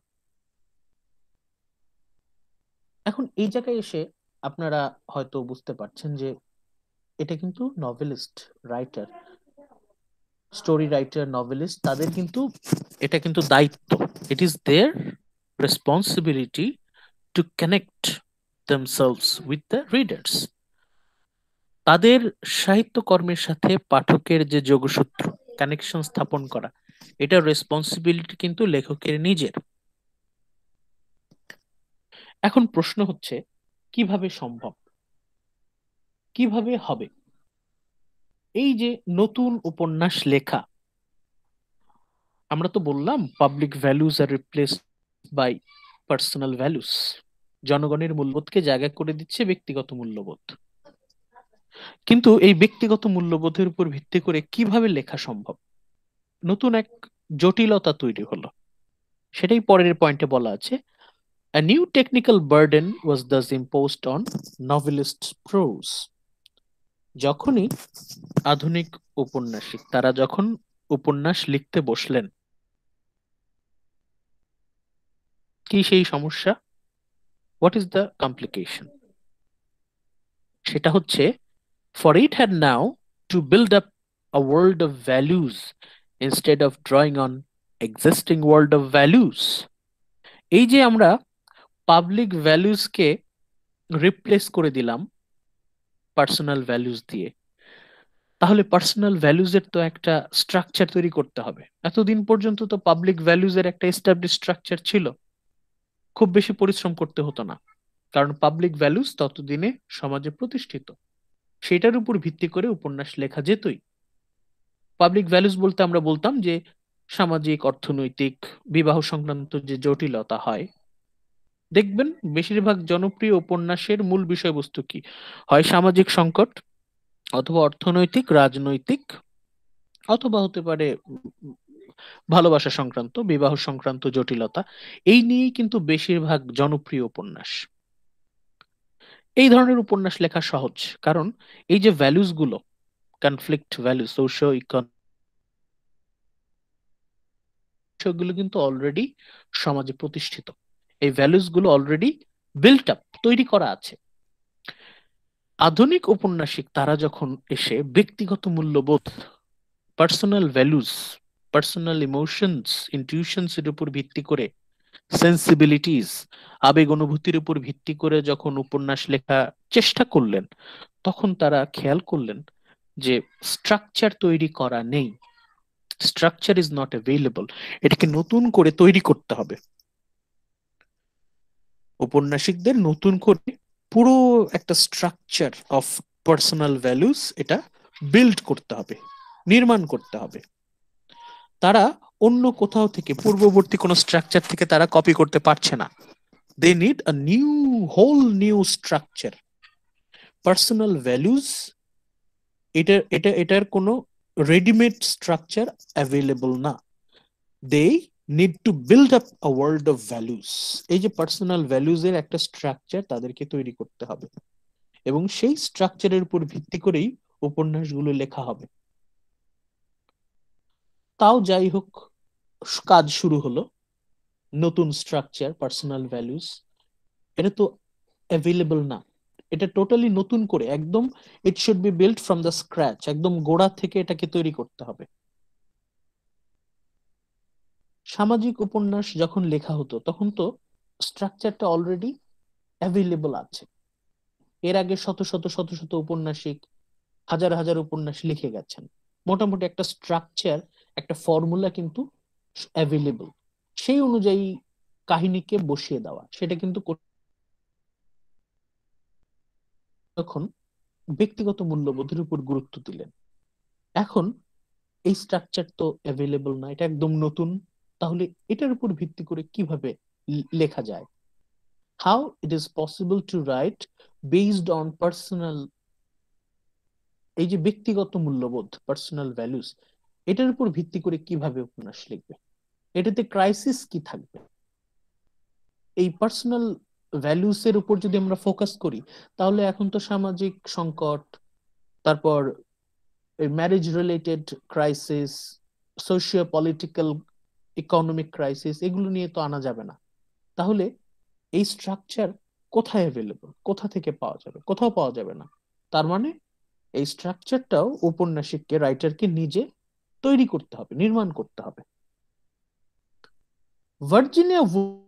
এখন এই জায়গায় এসে আপনারা হয়তো বুঝতে পারছেন যে এটা কিন্তু novelist, writer, story writer, novelist, তাদের কিন্তু এটা কিন্তু দায়িত্ব, it is their responsibility to connect themselves with the readers. তাদের সাহিত্যকর্মের সাথে পাঠকের যে যোগসূত্র, কানেকশন স্থাপন করা, এটা রেসপন্সিবিলিটি কিন্তু লেখকের নিজের। এখন প্রশ্ন হচ্ছে কিভাবে সম্ভব, কিভাবে হবে? এই যে নতুন উপন্যাস লেখা, আমরা তো বললাম public values are replaced by personal values. জনগণের মূল্যবোধকে জায়গা করে দিচ্ছে ব্যক্তিগত মূল্যবোধ। কিন্তু এই ব্যক্তিগত মূল্যবোধের উপর ভিত্তি করে কিভাবে লেখা সম্ভব? নতুন এক জটিলতা তৈরি হলো, সেটাই পরের পয়েন্টে বলা আছে। A new technical burden was thus imposed on novelist prose. যখনই আধুনিক ঔপন্যাসিক তারা যখন উপন্যাস লিখতে বসলেন, কি সেই সমস্যা? What is the complication? সেটা হচ্ছে, for it had now to build up a world of values instead of drawing on existing world of values. এই যে আমরা পাবলিক ভ্যালুজকে রিপ্লেস করে দিলাম পার্সোনাল ভ্যালুজ দিয়ে, তাহলে পার্সোনাল ভ্যালুজের তো একটা স্ট্রাকচার তৈরি করতে হবে। এতদিন পর্যন্ত তো পাবলিক ভ্যালুজের একটা এস্টাবলিশ স্ট্রাকচার ছিল, খুব বেশি পরিশ্রম করতে হতো না, কারণ পাবলিক ভ্যালুজ ততদিনে সমাজে প্রতিষ্ঠিত, সেটার উপর ভিত্তি করে উপন্যাস লেখা যেতই। পাবলিক ভ্যালুস বলতে আমরা বলতাম যে সামাজিক, অর্থনৈতিক, বিবাহ সংক্রান্ত যে জটিলতা হয়, দেখবেন বেশিরভাগ জনপ্রিয় উপন্যাসের মূল বিষয়বস্তু কি হয়? সামাজিক সংকট, অথবা অর্থনৈতিক, রাজনৈতিক, অথবা হতে পারে ভালোবাসা সংক্রান্ত, বিবাহ সংক্রান্ত জটিলতা। এই নিয়েই কিন্তু বেশিরভাগ জনপ্রিয় উপন্যাস। এই ধরনের উপন্যাস লেখা সহজ, কারণ এই যে ভ্যালুস গুলো, কনফ্লিক্ট ভ্যালু, সোশিও ইকোনমিক, বিষয়গুলো কিন্তু অলরেডি সমাজে প্রতিষ্ঠিত। এই ভ্যালুস গুলো অলরেডি বিল্ট আপ, তৈরি করা আছে। আধুনিক ঔপন্যাসিক তারা যখন এসে ব্যক্তিগত মূল্যবোধ, personal values, personal emotions, intuitions এর উপর ভিত্তি করে, সেন্সিবিলিটিস, আবেগ অনুভূতির উপর ভিত্তি করে যখন উপন্যাস লেখা চেষ্টা করলেন, তখন তারা খেয়াল করলেন যে স্ট্রাকচার তৈরি করা নেই, স্ট্রাকচার ইজ নট অ্যাভেলেবল, এটাকে নতুন করে তৈরি করতে হবে। ঔপন্যাসিকদের নতুন করে পুরো একটা স্ট্রাকচার অফ পার্সোনাল ভ্যালুস এটা বিল্ড করতে হবে, নির্মাণ করতে হবে। তারা অন্য কোথাও থেকে, পূর্ববর্তী কোনো স্ট্রাকচার থেকে তারা কপি করতে পারছে না। They need a new, whole new structure. Personal values, এটার কোনো রেডিমেড স্ট্রাকচার অ্যাভেলেবল না। They need to build up a world of values. এই যে পার্সোনাল ভ্যালুজ এর একটা স্ট্রাকচার তাদেরকে তৈরি করতে হবে, এবং সেই স্ট্রাকচারের উপর ভিত্তি করেই উপন্যাসগুলো লেখা হবে। তাও যাই হোক, কাজ শুরু হলো। নতুন স্ট্রাকচার, পার্সোনাল ভ্যালুস, এটা তো অ্যাভেলেবল না, এটা টোটালি নতুন করে একদম, it should be build from the scratch, একদম গোড়া থেকে এটাকে তৈরি করতে হবে। সামাজিক উপন্যাস যখন লেখা হতো তখন তো স্ট্রাকচারটা অলরেডি অ্যাভেলেবল আছে। এর আগে শত শত শত শত উপন্যাসিক, হাজার হাজার উপন্যাস লিখে গেছেন। মোটামুটি একটা স্ট্রাকচার, একটা ফর্মুলা কিন্তু অ্যাভেলেবল। সেই অনুযায়ী কাহিনীকে বসিয়ে দেওয়া, সেটা কিন্তু তখন ব্যক্তিগত মূল্যবোধের উপর গুরুত্ব দিলেন। এখন এই স্ট্রাকচার তো অ্যাভেলেবল না, এটা একদম নতুন। তাহলে এটার উপর ভিত্তি করে কিভাবে লেখা যায়? How it is possible to write based on personal, এই যে ব্যক্তিগত মূল্যবোধ, পার্সোনাল ভ্যালুস, এটার উপর ভিত্তি করে কিভাবে উপন্যাস লিখবে? এটাতে ক্রাইসিস কি থাকবে? এই পার্সোনাল ভ্যালুস এর উপর যদি আমরা ফোকাস করি, তাহলে এখন তো সামাজিক সংকট, তারপর marriage related crisis, socio political, economic crisis, এগুলো নিয়ে তো আনা যাবে না। তাহলে এই স্ট্রাকচার কোথায় অ্যাভেলেবল, কোথা থেকে পাওয়া যাবে? কোথাও পাওয়া যাবে না। তার মানে এই স্ট্রাকচারটাও উপন্যাসিককে, রাইটারকে নিজে তৈরি করতে হবে, নির্মাণ করতে হবে। ভার্জিনিয়া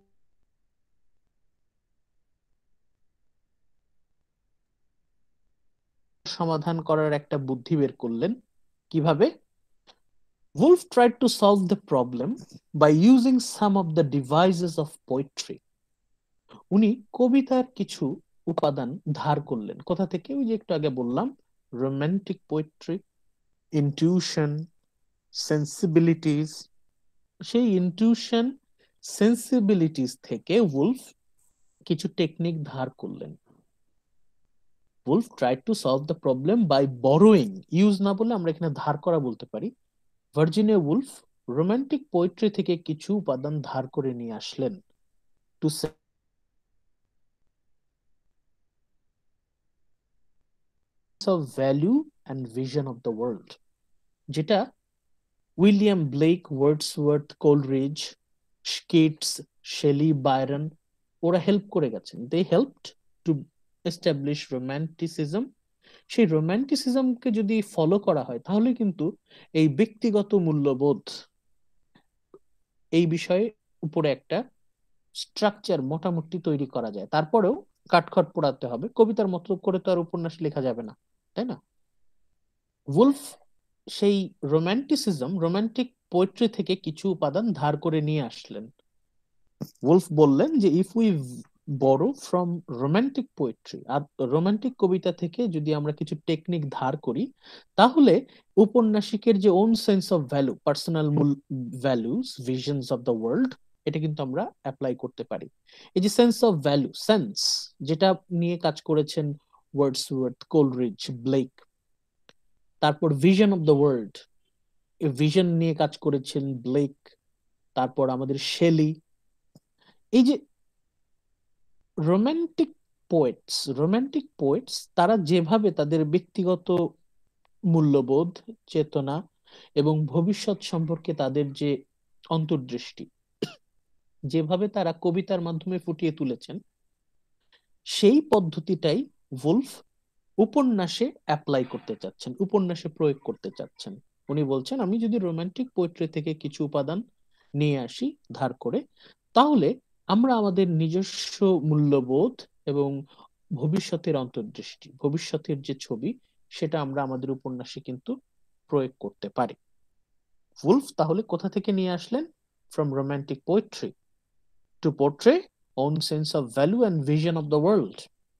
সমাধান করার একটা বুদ্ধি বের করলেন। কিভাবে? Wolf tried to solve the problem by using some of the devices of poetry. উনি কবিতার কিছু উপাদান ধার করলেন। কোথা থেকে? ওই যে একটু আগে বললাম, রোমান্টিক পোয়েট্রি, ইনটিউশন, সেন্সিবিলিটিস। সেই ইনটিউশন, সেন্সিবিলিটিস থেকে উলফ কিছু টেকনিক ধার করলেন। Woolf tried to solve the problem by borrowing, use না বলে আমরা এখানে ধার করা বলতে পারি। ভার্জিনিয়া উলফ রোমান্টিক পোয়েট্রি থেকে কিছু উপাদান ধার করে নিয়ে আসলেন to of value and vision of the world, যেটা William Blake, Wordsworth, Coleridge, Keats, Shelley, Byron ওরা হেল্প করে গেছেন। They helped to establish romanticism. সেই রোম্যান্টিসিজমকে যদি ফলো করা হয় তাহলে কিন্তু এই ব্যক্তিগত মূল্যবোধ এই বিষয়ে উপরে একটা স্ট্রাকচার মোটামুটি তৈরি করা যায়। তারপরেও কাটখট পোড়াতে হবে, কবিতার মতো করে তো আর উপন্যাস লেখা যাবে না, তাই না? উলফ সেই রোম্যান্টিক পোয়েট্রি থেকে কিছু উপাদান ধার করে নিয়ে আসলেন। উলফ বললেন যে if we borrow from romantic poetry, আর রোম্যান্টিক কবিতা থেকে যদি আমরা কিছু টেকনিক ধার করি, তাহলে উপন্যাসিকের যে own sense of value, personal values, visions of the world, এটা কিন্তু আমরা অ্যাপ্লাই করতে পারি। এই যে সেন্স অফ ভ্যালু, সেন্স, যেটা নিয়ে কাজ করেছেন ওয়ার্ডসওয়ার্থ, কোলরিজ, ব্লেক। তারপর vision of the world, vision নিয়ে কাজ করেছেন ব্লেক। তারপর আমাদের শেলি। এই যে রোম্যান্টিক পোয়েটস তারা যেভাবে তাদের ব্যক্তিগত মূল্যবোধ, চেতনা এবং ভবিষ্যৎ সম্পর্কে তাদের যে অন্তর্দৃষ্টি, যেভাবে তারা কবিতার মাধ্যমে ফুটিয়ে তুলেছেন, সেই পদ্ধতিটাই উলফ উপন্যাসে অ্যাপ্লাই করতে চাচ্ছেন, উপন্যাসে প্রয়োগ করতে চাচ্ছেন। উনি বলছেন আমি যদি রোমান্টিক পোয়েট্রি থেকে কিছু উপাদান নিয়ে আসি ধার করে, তাহলে আমরা আমাদের নিজস্ব মূল্যবোধ এবং ভবিষ্যতের অন্তর্দৃষ্টি, ভবিষ্যতের যে ছবি, সেটা আমরা আমাদের উপন্যাসে কিন্তু প্রয়োগ করতে পারি। উলফ তাহলে কোথা থেকে নিয়ে আসলেন? From romantic poetry to portray own sense of value and vision of the world.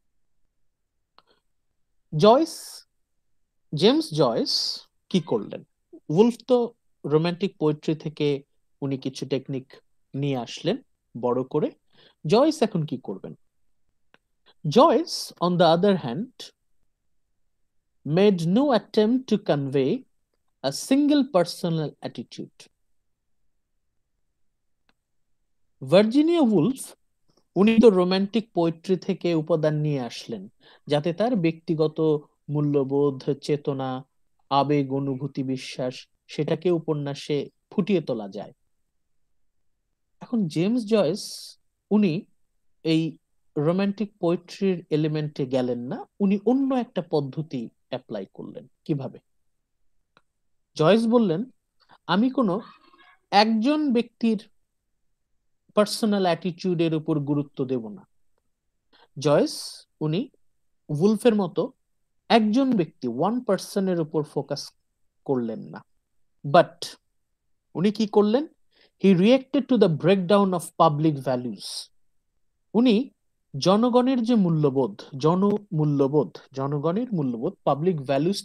Joyce, James Joyce কি করলেন? উলফ তো রোমান্টিক পোয়েট্রি থেকে উনি কিছু টেকনিক নিয়ে আসলেন বড় করে। জয়েস এখন কি করবেন? Joyce, on the other hand, made no attempt to convey a single personal attitude. Virginia Woolf উনি তো রোমান্টিক পোয়েট্রি থেকে উপাদান নিয়ে আসলেন যাতে তার ব্যক্তিগত মূল্যবোধ, চেতনা, আবেগ, অনুভূতি, বিশ্বাস সেটাকে উপন্যাসে ফুটিয়ে তোলা যায়। এখন জেমস জয়েস উনি এই রোমান্টিক পোয়েট্রির এলিমেন্টে গেলেন না, উনি অন্য একটা পদ্ধতি অ্যাপ্লাই করলেন। কিভাবে? জয়েস বললেন আমি কোনো একজন ব্যক্তির পার্সোনাল অ্যাটিটিউডের উপর গুরুত্ব দেব না। জয়েস উনি উলফের মতো একজন ব্যক্তি, ওয়ান পার্সনের উপর ফোকাস করলেন না, বাট উনি কি করলেন? He reacted to the breakdown of public values. উনি জনগণের যে মূল্যবোধ, জনগণের মূল্যবোধ, পাবলিক ভ্যালুস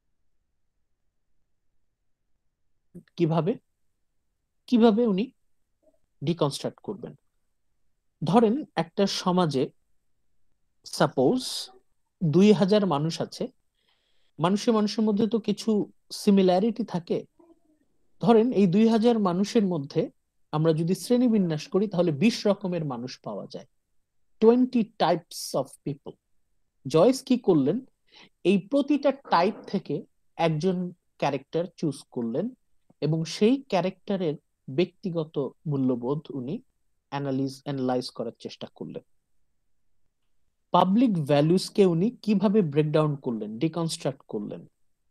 কিভাবে কিভাবে উনি ডিকনস্ট্রাক্ট করবেন। ধরেন একটা সমাজে সাপোজ 2000 মানুষ আছে, মানুষের মধ্যে তো কিছু সিমিলারিটি থাকে। ধরেন এই 2000 মানুষের মধ্যে আমরা যদি শ্রেণীবিন্যাস করি তাহলে 20 রকমের মানুষ পাওয়া যায়, 20 টাইপস অফ পিপল। জয়েস কি করলেন? এই প্রতিটা টাইপ থেকে একজন ক্যারেক্টার চুজ করলেন এবং সেই ক্যারেক্টারের ব্যক্তিগত মূল্যবোধ উনি অ্যানালাইজ করার চেষ্টা করলেন। পাবলিক ভ্যালুসকে উনি কিভাবে ব্রেকডাউন করলেন, ডিকনস্ট্রাক্ট করলেন।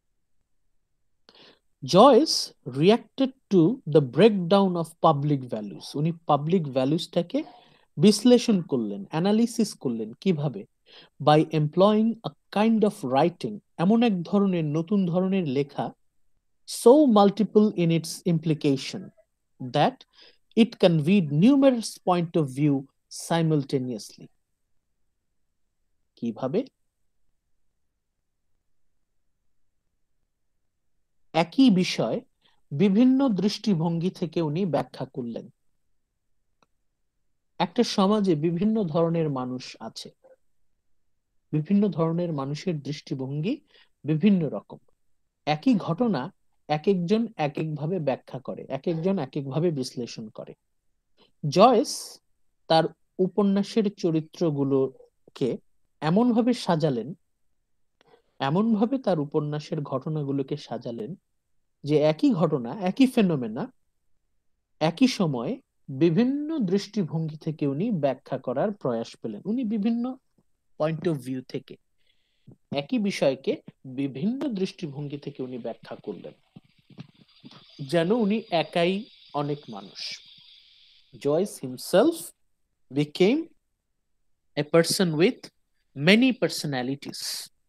Joyce reacted to the breakdown of public values. উনি পাবলিক ভ্যালুসটাকে বিশ্লেষণ করলেন, অ্যানালিসিস করলেন। কিভাবে? By employing a kind of writing, এমন এক ধরনের নতুন ধরনের লেখা, so multiple in its implication that it conveyed numerous point of view simultaneously. কিভাবে? একই বিষয় বিভিন্ন দৃষ্টিভঙ্গি থেকে উনি ব্যাখ্যা করলেন। একটা সমাজে বিভিন্ন ধরনের মানুষ আছে, বিভিন্ন ধরনের মানুষের দৃষ্টিভঙ্গি বিভিন্ন রকম। একই ঘটনা এক একজন এক একভাবে ব্যাখ্যা করে, এক একজন এক একভাবে বিশ্লেষণ করে। জয়েস তার উপন্যাসের চরিত্রগুলোকে এমনভাবে সাজালেন এমন ভাবে তার উপন্যাসের ঘটনাগুলোকে সাজালেন যে একই ঘটনা, একই ফেনোমেনা একই সময়ে বিভিন্ন দৃষ্টিভঙ্গি থেকে উনি ব্যাখ্যা করার প্রয়াস পেলেন। উনি বিভিন্ন পয়েন্ট অফ ভিউ থেকে একই বিষয়কে বিভিন্ন দৃষ্টিভঙ্গি থেকে উনি ব্যাখ্যা করলেন, যেন উনি একাই অনেক মানুষ। Joyce himself became a person with many personalities.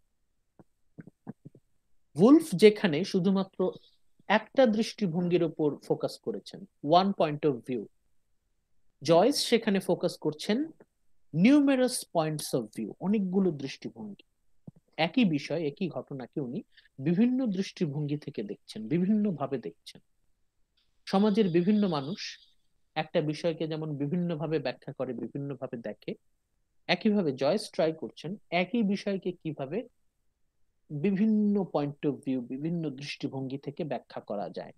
Woolf যেখানে শুধুমাত্র একটা দৃষ্টিভঙ্গির উপর ফোকাস করেছেন, one point of view, Joyce সেখানে ফোকাস করছেন নিউমেরাস পয়েন্টস অফ ভিউ, অনেকগুলো দৃষ্টিভঙ্গি। একই বিষয়, একই ঘটনাকে উনি বিভিন্ন দৃষ্টিভঙ্গি থেকে দেখছেন, বিভিন্ন ভাবে দেখছেন। সমাজের বিভিন্ন মানুষ একটা বিষয়কে যেমন বিভিন্ন ভাবে ব্যাখ্যা করে, বিভিন্ন ভাবে দেখে, একইভাবে জয়েস ট্রাই করছেন একই বিষয়কে কিভাবে বিভিন্ন পয়েন্ট অফ ভিউ, বিভিন্ন দৃষ্টিভঙ্গি থেকে ব্যাখ্যা করা যায়।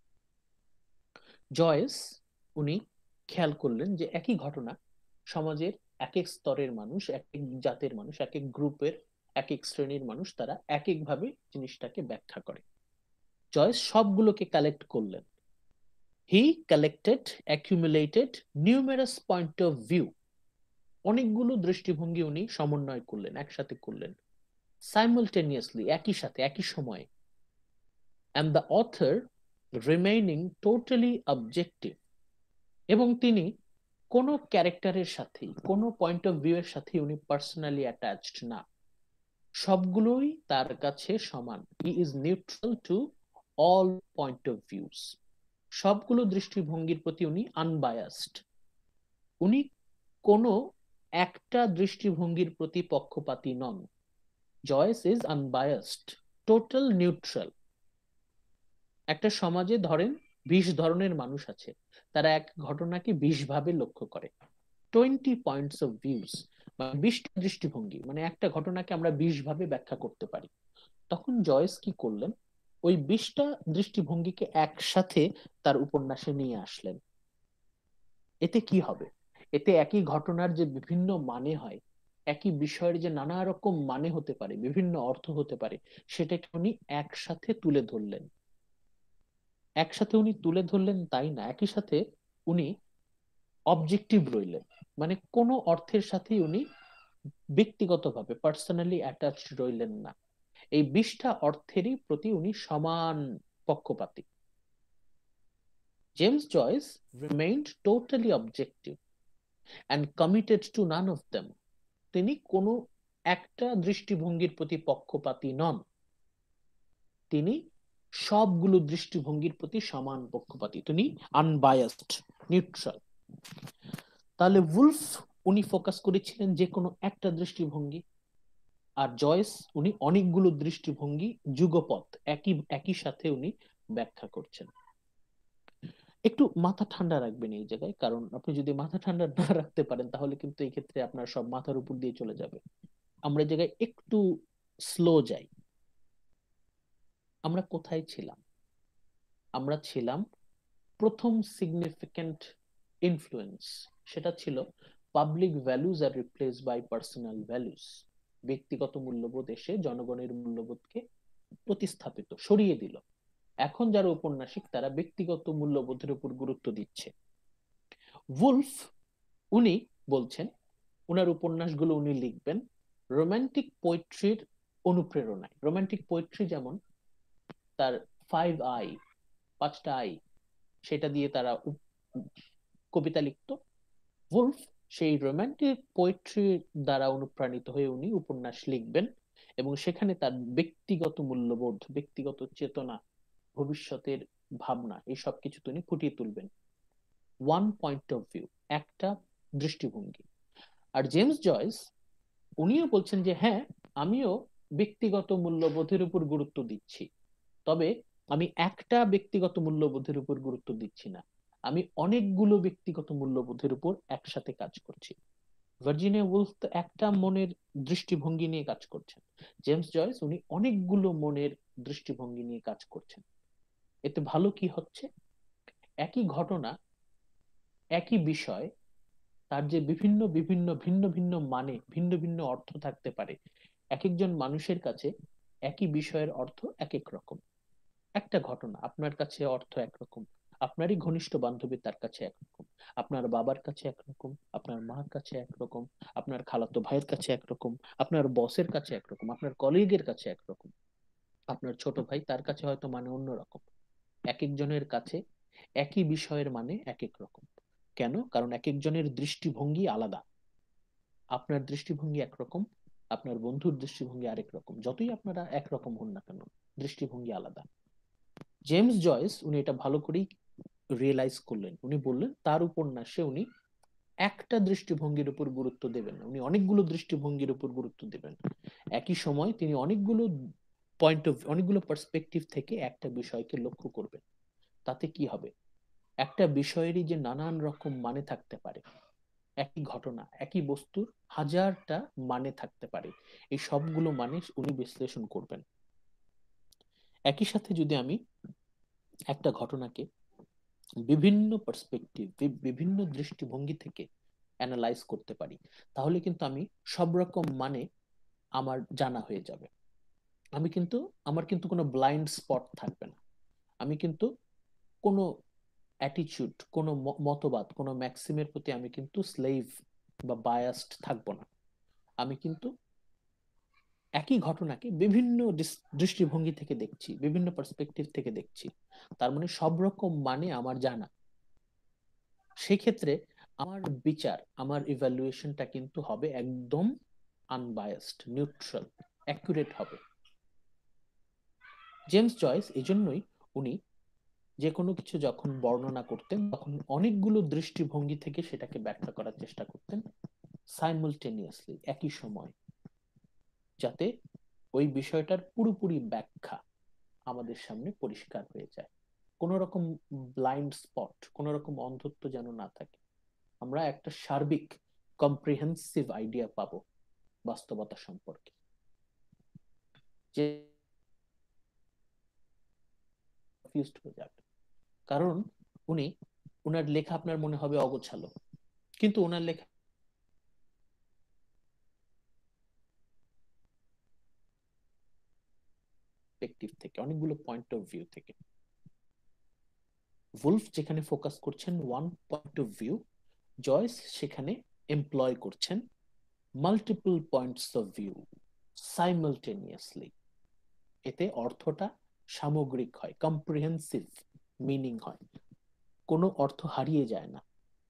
জয়েস উনি খেয়াল করলেন যে একই ঘটনা সমাজের এক এক স্তরের মানুষ, এক এক জাতের মানুষ, এক এক গ্রুপের, এক এক শ্রেণীর মানুষ তারা এক এক ভাবে জিনিসটাকে ব্যাখ্যা করে। জয়েস সবগুলোকে কালেক্ট করলেন। He collected, accumulated numerous point of view, অনেকগুলো দৃষ্টিভঙ্গি উনি সমন্বয় করলেন, একসাথে করলেন, সাইমালটেনিয়াসলি, একই সাথে, একই সময়ে। and the author remaining totally objective, এবং তিনি কোন ক্যারেক্টারের সাথে, কোন পয়েন্ট অফ ভিউ এর সাথে উনি পার্সোনালি অ্যাটাচড না, সবগুলোই তার কাছে সমান। He is neutral to all point of views, সবগুলো দৃষ্টিভঙ্গির প্রতি উনি আনবায়াসড। উনি কোন একটা দৃষ্টিভঙ্গির প্রতি পক্ষপাতী নন। Joyce is unbiased, total neutral. একটা সমাজে ধরেন 20 ধরনের মানুষ আছে, তারা এক ঘটনাকে 20 ভাবে লক্ষ্য করে, 20 পয়েন্টস অফ ভিউস, মানে 20টা দৃষ্টিভঙ্গি, মানে একটা ঘটনাকে আমরা 20 ভাবে ব্যাখ্যা করতে পারি। তখন জয়েস কি করলেন, ওই 20টা দৃষ্টিভঙ্গিকে একসাথে তার উপন্যাসে নিয়ে আসলেন। এতে কি হবে? এতে একই ঘটনার যে বিভিন্ন মানে হয়, একই বিষয়ের যে নানা রকম মানে হতে পারে, বিভিন্ন অর্থ হতে পারে, সেটাকে উনি একসাথে তুলে ধরলেন। একসাথে উনি তুলে ধরলেন তাই না, একই সাথে উনি অবজেক্টিভ রইলেন, মানে কোন অর্থের সাথেই উনি ব্যক্তিগতভাবে পার্সোনালি অ্যাটাচড রইলেন না। এই 20টা অর্থেরই প্রতি উনি সমান পক্ষপাতী। James Joyce remained totally objective and committed to none of them. তিনি কোনো একটা দৃষ্টিভঙ্গির প্রতি পক্ষপাতী নন, তিনি সবগুলো দৃষ্টিভঙ্গির প্রতি সমান পক্ষপাতী, তিনি আনবায়াসড, নিউট্রাল। তাহলে উলফ উনি ফোকাস করেছিলেন যে কোনো একটা দৃষ্টিভঙ্গি, আর জয়েস উনি অনেকগুলো দৃষ্টিভঙ্গি যুগপৎ একই একই সাথে উনি ব্যাখ্যা করছেন। একটু মাথা ঠান্ডা রাখবেন এই জায়গায়, কারণ আপনি যদি মাথা ঠান্ডা না রাখতে পারেন তাহলে কিন্তু এই ক্ষেত্রে আপনার সব মাথার উপর দিয়ে চলে যাবে। আমরা এই জায়গায় একটু স্লো যাই। আমরা কোথায় ছিলাম? আমরা ছিলাম প্রথম সিগনিফিক্যান্ট ইনফ্লুয়েন্স, সেটা ছিল public values are replace by personal values. ব্যক্তিগত মূল্যবোধ এসে জনগণের মূল্যবোধকে প্রতিস্থাপিত, সরিয়ে দিল। এখন যারা ঔপন্যাসিক তারা ব্যক্তিগত মূল্যবোধের উপর গুরুত্ব দিচ্ছে। উলফ উনি বলছেন উনার উপন্যাসগুলো উনি লিখবেন রোমান্টিক পোয়েট্রির অনুপ্রেরণায়। রোমান্টিক পোয়েট্রি যেমন তার 5 আই, 5টা আই, সেটা দিয়ে তারা কবিতা লিখত। উলফ সেই রোমান্টিক পোয়েট্রির দ্বারা অনুপ্রাণিত হয়ে উনি উপন্যাস লিখবেন, এবং সেখানে তার ব্যক্তিগত মূল্যবোধ, ব্যক্তিগত চেতনা, ভবিষ্যতের ভাবনা, এই সব কিছু তিনি ফুটিয়ে তুলবেন। ওয়ান পয়েন্ট অফ ভিউ, একটা দৃষ্টিভঙ্গি। আর জেমস জয়েস উনিও বলছেন যে হ্যাঁ, আমিও ব্যক্তিগত মূল্যবোধের উপর গুরুত্ব দিচ্ছি, তবে আমি একটা ব্যক্তিগত মূল্যবোধের উপর গুরুত্ব দিচ্ছি না, আমি অনেকগুলো ব্যক্তিগত মূল্যবোধের উপর একসাথে কাজ করছি। ভার্জিনিয়া উলফ তো একটা মনের দৃষ্টিভঙ্গি নিয়ে কাজ করছেন, জেমস জয়েস উনি অনেকগুলো মনের দৃষ্টিভঙ্গি নিয়ে কাজ করছেন। এতে ভালো কি হচ্ছে, একই ঘটনা, একই বিষয়, তার যে বিভিন্ন বিভিন্ন ভিন্ন ভিন্ন মানে, ভিন্ন ভিন্ন অর্থ থাকতে পারে এক একজন মানুষের কাছে, একই বিষয়ের অর্থ এক এক রকম। একটা ঘটনা আপনার কাছে অর্থ একরকম, আপনারই ঘনিষ্ঠ বান্ধবী তার কাছে একরকম, আপনার বাবার কাছে একরকম, আপনার মার কাছে একরকম, আপনার খালাতো ভাইয়ের কাছে একরকম, আপনার বসের কাছে একরকম, আপনার কলিগের কাছে একরকম, আপনার ছোট ভাই তার কাছে হয়তো মানে অন্যরকম। এক একজনের কাছে একই বিষয়ের মানে এক এক রকম। কেন? কারণ এক একজনের দৃষ্টিভঙ্গি আলাদা। আপনার দৃষ্টিভঙ্গি একরকম, আপনার বন্ধুর দৃষ্টিভঙ্গি আরেক রকম। যতই আপনারা একরকম হন না কেন, দৃষ্টিভঙ্গি আলাদা। জেমস জয়েস উনি এটা ভালো করেই রিয়েলাইজ করলেন। উনি বললেন তার উপন্যাসে উনি একটা দৃষ্টিভঙ্গির উপর গুরুত্ব দেবেন না, উনি অনেকগুলো দৃষ্টিভঙ্গির উপর গুরুত্ব দেবেন। একই সময় তিনি অনেকগুলো অনেকগুলো পার্সপেক্টিভ থেকে একটা বিষয়কে লক্ষ্য করবেন। তাতে কি হবে? একটা বিষয়েরই যে নানান রকম মানে থাকতে পারে, একই ঘটনা একই বস্তুর হাজারটা মানে থাকতে পারে, এই সবগুলো মানে উনি বিশ্লেষণ করবেন। একই সাথে যদি আমি একটা ঘটনাকে বিভিন্ন পার্সপেক্টিভ, বিভিন্ন দৃষ্টিভঙ্গি থেকে অ্যানালাইজ করতে পারি, তাহলে কিন্তু আমি সব রকম মানে আমার জানা হয়ে যাবে। আমার কিন্তু কোনো ব্লাইন্ড স্পট থাকবে না। আমি কিন্তু কোনো অ্যাটিচিউড, কোনো মতবাদ, কোনো ম্যাক্সিমের প্রতি আমি কিন্তু স্লেভ বা বায়াসড থাকবো না। আমি কিন্তু একই ঘটনাকে বিভিন্ন দৃষ্টিভঙ্গি থেকে দেখছি, বিভিন্ন পার্সপেক্টিভ থেকে দেখছি। তার মানে সব রকম মানে আমার জানা। সেক্ষেত্রে আমার বিচার, আমার ইভ্যালুয়েশনটা কিন্তু হবে একদম আনবায়াসড, নিউট্রাল, অ্যাকুরেট হবে। জেমস জয়েস এজন্যই উনি যে কোনো কিছু যখন বর্ণনা করতেন তখন অনেকগুলো দৃষ্টিভঙ্গি থেকে সেটাকে ব্যাখ্যা করার চেষ্টা করতেন সাইমultaneously, একই সময়, যাতে ওই বিষয়টার পুরোপুরি ব্যাখ্যা আমাদের সামনে পরিষ্কার হয়ে যায়। কোন রকম ব্লাইন্ড স্পট, কোন রকম অন্ধত্ব যেন না থাকে। আমরা একটা সার্বিক কম্প্রিহেন্সিভ আইডিয়া পাবো বাস্তবতা সম্পর্কে, যে কনফিউজড হয়ে যাবে। কারণ উনি, উনার লেখা আপনার মনে হবে অগোছালো, কিন্তু ওনার লেখা পার্সপেক্টিভ থেকে, অনেকগুলো পয়েন্ট অফ ভিউ থেকে। ভুলফ যেখানে ফোকাস করছেন one point of view, Joyce সেখানে এমপ্লয় করছেন multiple points of view simultaneously. এতে অর্থটা সামগ্রিক হয়, কম্প্রিহেন্সিভ মিনিং হয়, কোনো অর্থ হারিয়ে যায় না।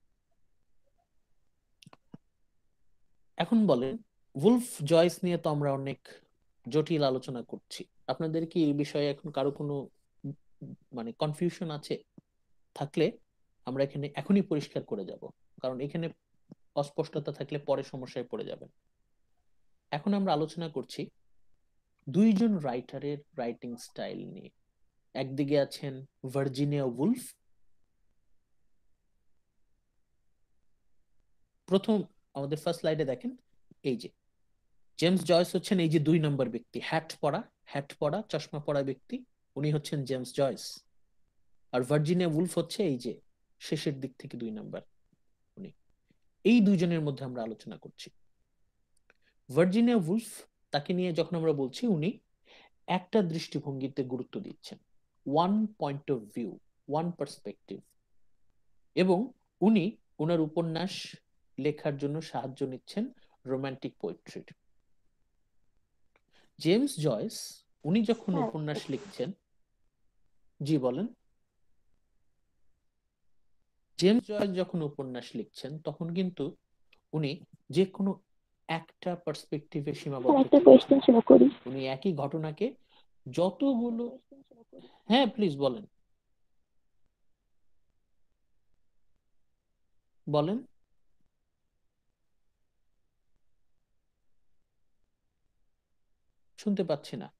এখন বলেন, উলফ জয়েস নিয়ে তো আমরা অনেক জটিল আলোচনা করছি। আপনাদের কি এই বিষয়ে এখন কারো কোনো মানে কনফিউশন আছে? থাকলে আমরা এখানে এখনই পরিষ্কার করে যাব, কারণ এখানে অস্পষ্টতা থাকলে পরে সমস্যায় পড়ে যাবেন। এখন আমরা আলোচনা করছি দুইজন রাইটারের রাইটিং স্টাইল নিয়ে। একদিকে আছেন ভার্জিনিয়া উলফ। প্রথম আমাদের ফার্স্ট স্লাইডে দেখেন, এই যে জেমস জয়েস হচ্ছেন এই যে 2 নম্বর ব্যক্তি, হ্যাট পরা চশমা পরা ব্যক্তি, উনি হচ্ছেন জেমস জয়েস। আর ভার্জিনিয়া উলফ হচ্ছে এই যে শেষের দিক থেকে 2 নম্বর, উনি। এই দুইজনের মধ্যে আমরা আলোচনা করছি। ভার্জিনিয়া উলফ, তাকে নিয়ে যখন আমরা বলছি, উনি একটা দৃষ্টিভঙ্গিতে গুরুত্ব দিচ্ছেন, one point of view, one perspective. এবং উনি ওনার উপন্যাস লেখার জন্য সাহায্য নিচ্ছেন রোমান্টিক পোয়েট্রির। জেমস জয়েস উনি যখন উপন্যাস লিখছেন, জি বলেন। জেমস জয়েস যখন উপন্যাস লিখছেন তখন কিন্তু উনি যে কোনো একটা পার্সপেক্টিভে সীমাবদ্ধ একটা থাকছেন। কোয়েশ্চেন ছিল করি। উনি একই ঘটনাকে যতগুলো, হ্যাঁ প্লিজ বলেন, বলেন। শুনতে পাচ্ছি না।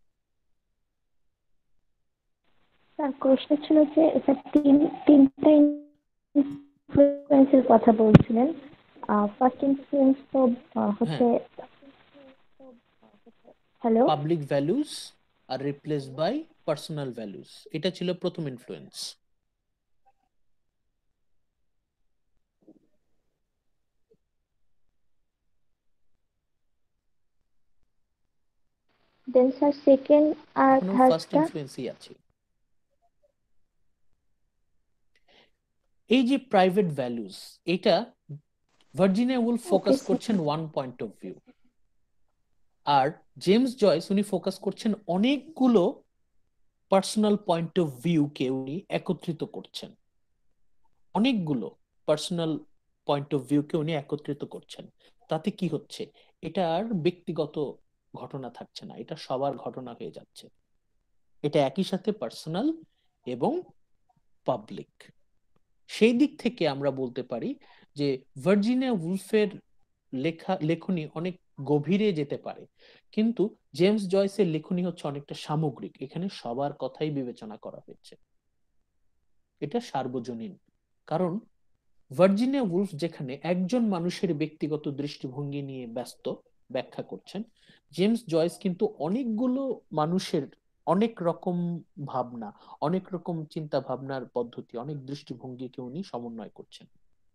স্যার কোয়েশ্চেন ছিল যে স্যার তিনটা ইনফ্লুয়েন্সের কথা বলছিলেন। ফার্স্ট ইনফ্লুয়েন্স তো হ্যাঁ, হচ্ছে, hello, public values are replace by personal values, এটা ছিল প্রথম ইনফ্লুয়েন্স। দেন স্যার সেকেন্ড আর এখনো ফার্স্ট থার্ডটা? ইনফ্লুয়েন্সই আছে। এই যে প্রাইভেট ভ্যালুস, এটা Virginia Woolf okay focus sir. করছেন ওয়ান পয়েন্ট অফ ভিউ, আর জেমস জয়েস উনি ফোকাস করছেন অনেকগুলো পার্সোনাল পয়েন্ট অফ ভিউকে উনি একত্রিত করছেন, অনেকগুলো পার্সোনাল পয়েন্ট অফ ভিউকে উনি একত্রিত করছেন। তাতে কি হচ্ছে, এটা আর ব্যক্তিগত ঘটনা থাকছে না, এটা সবার ঘটনা হয়ে যাচ্ছে। এটা একই সাথে পার্সোনাল এবং পাবলিক। সেই দিক থেকে আমরা বলতে পারি যে ভার্জিনিয়া উলফের লেখনী অনেক গভীরে যেতে পারে, কিন্তু জেমস জয়েসের লেখনী হচ্ছে অনেকটা সামগ্রিক, এখানে সবার কথাই বিবেচনা করা হয়েছে, এটা সার্বজনীন। কারণ ভার্জিনিয়া উলফ যেখানে একজন মানুষের ব্যক্তিগত দৃষ্টিভঙ্গি নিয়ে ব্যস্ত ব্যাখ্যা করছেন, জেমস জয়েস কিন্তু অনেকগুলো মানুষের অনেক রকম ভাবনা, অনেক রকম চিন্তা ভাবনার পদ্ধতি, অনেক দৃষ্টিভঙ্গিকে উনি সমন্বয় করছেন।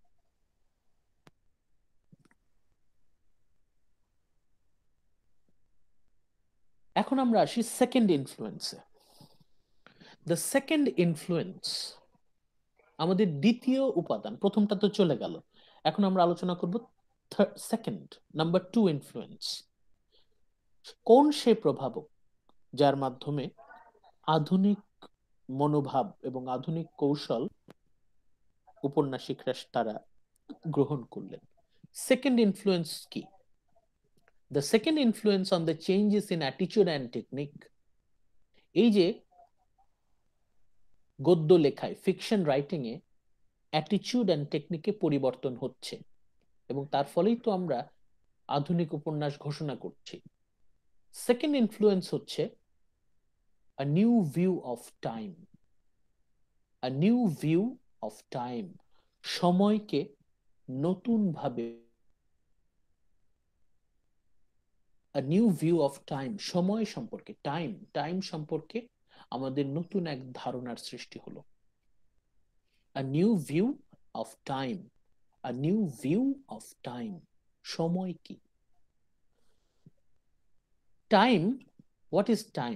এখন আমরা আসি সেকেন্ড ইনফ্লুয়েন্সে। দ্য সেকেন্ড ইনফ্লুয়েন্স আমাদের দ্বিতীয় উপাদান, প্রথমটা তো চলে গেল, এখন আমরা আলোচনা করব সেকেন্ড, নাম্বার টু ইনফ্লুয়েন্স। কোন সে প্রভাবক যার মাধ্যমে আধুনিক মনোভাব এবং আধুনিক কৌশল উপন্যাসিকরা তারা গ্রহণ করলেন? সেকেন্ড ইনফ্লুয়েন্স কি? The second influence on the changes in attitude and technique. এই যে গদ্য লেখায়, ফিকশন রাইটিং এ অ্যাটিটিউড অ্যান্ড টেকনিকে পরিবর্তন হচ্ছে, এবং তার ফলেই তো আমরা আধুনিক উপন্যাস ঘোষণা করছি। সেকেন্ড ইনফ্লুয়েন্স হচ্ছে a new view of time, a new view of time, সময়কে নতুন ভাবে, a new view of time, সময় সম্পর্কে, টাইম সম্পর্কে আমাদের নতুন এক ধারণার সৃষ্টি হলো। a new view of time, a new view of time, সময় কি? Time, what is time?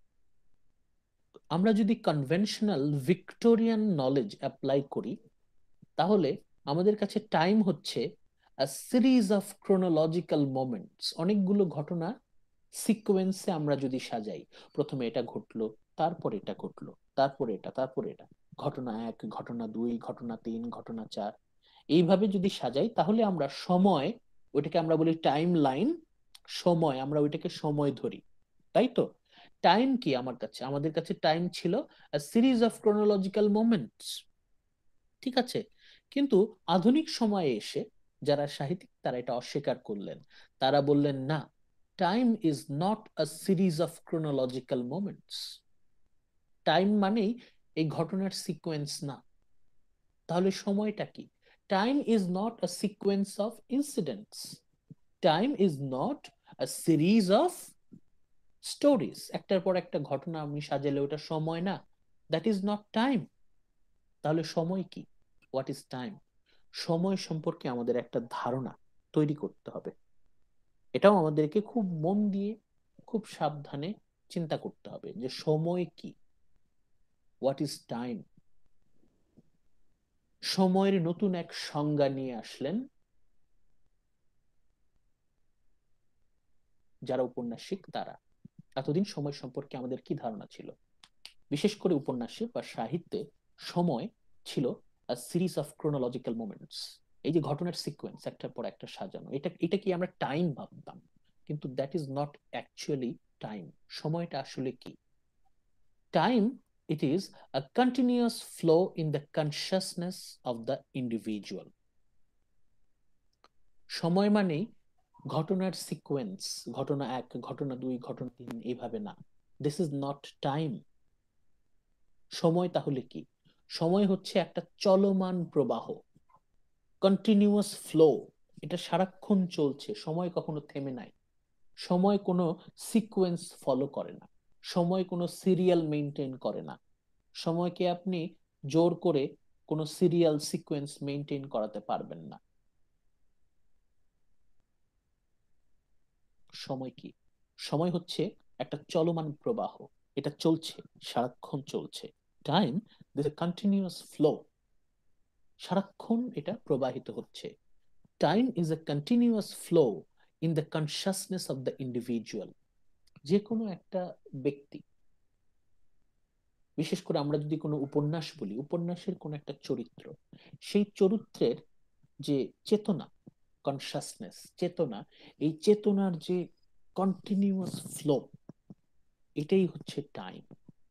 আমরা যদি কনভেনশনাল ভিক্টোরিয়ান নলেজ অ্যাপ্লাই করি, তাহলে আমাদের কাছে টাইম হচ্ছে সিরিজ অফ ক্রোনোলজিক্যাল মোমেন্টস, অনেকগুলো ঘটনা সিকোয়েন্সে আমরা যদি সাজাই, প্রথমে এটা ঘটলো, তারপর এটা ঘটলো, তারপরে এটা, তারপরে এটা, ঘটনা এক, ঘটনা দুই, ঘটনা তিন, ঘটনা চার, এইভাবে যদি সাজাই, তাহলে আমরা সময়, ওইটাকে আমরা বলি টাইম লাইন, সময় আমরা ওইটাকে সময় ধরি, তাই তো? টাইম কি আমার কাছে, আমাদের কাছে টাইম ছিল সিরিজ অফ ক্রোনোলজিক্যাল মোমেন্টস, ঠিক আছে? কিন্তু আধুনিক সময়ে এসে যারা সাহিত্যিক তারা এটা অস্বীকার করলেন, তারা বললেন না, time is not a series of chronological moments. Time মানেই এই ঘটনার সিকোয়েন্স না। তাহলে সময়টা কি? Time is not a sequence of incidents, time is not a series of stories, একটার পর একটা ঘটনা আমি সাজালে ওটা সময় না, দ্যাট ইজ নট টাইম। তাহলে সময় কি? What is time? সময় সম্পর্কে আমাদের একটা ধারণা তৈরি করতে হবে, এটাও আমাদেরকে খুব মন দিয়ে, খুব সাবধানে চিন্তা করতে হবে যে সময় কি, হোয়াট ইজ টাইম। সময়ের নতুন এক সংজ্ঞা নিয়ে আসলেন যারা উপন্যাসিক তারা। এতদিন সময় সম্পর্কে আমাদের কি ধারণা ছিল? বিশেষ করে উপন্যাসে বা সাহিত্যে সময় ছিল সিরিজ অফ ক্রোনোলজিক্যাল মোমেন্টস, এই যে ঘটনার সিকোয়েন্স একটার পর একটা সাজানো, এটা কি আমরা টাইম ভাবতাম, কিন্তু that is not actually time. সময়টা আসলে কি? Time, it is a continuous flow in the consciousness of the individual. সময় মানেই ঘটনার সিকোয়েন্স, ঘটনা এক, ঘটনা দুই, ঘটনা তিন, এইভাবে না, দিস ইজ নট টাইম। সময় তাহলে কি? সময় হচ্ছে একটা চলমান প্রবাহ, কন্টিনিউয়াস ফ্লো, এটা সারাক্ষণ চলছে, সময় কখনো থেমে নাই। সময় কোনো সিকোয়েন্স ফলো করে না, সময় কোনো সিরিয়াল মেনটেন করে না, সময়কে আপনি জোর করে কোনো সিরিয়াল সিকোয়েন্স মেনটেন করাতে পারবেন না। সময় কি? সময় হচ্ছে একটা চলমান প্রবাহ, এটা চলছে, সারাক্ষণ চলছে। Time this a continuous flow, সারাক্ষণ এটা প্রবাহিত হচ্ছে। Time is a continuous flow in the consciousness of the individual. যে কোনো একটা ব্যক্তি, বিশেষ করে আমরা যদি কোনো উপন্যাস বলি, উপন্যাসের কোন একটা চরিত্র, সেই চরিত্রের যে চেতনা, কনসাসনেস, চেতনা, এই চেতনার যে কন্টিনিউয়াস ফ্লো, এটাই হচ্ছে টাইম।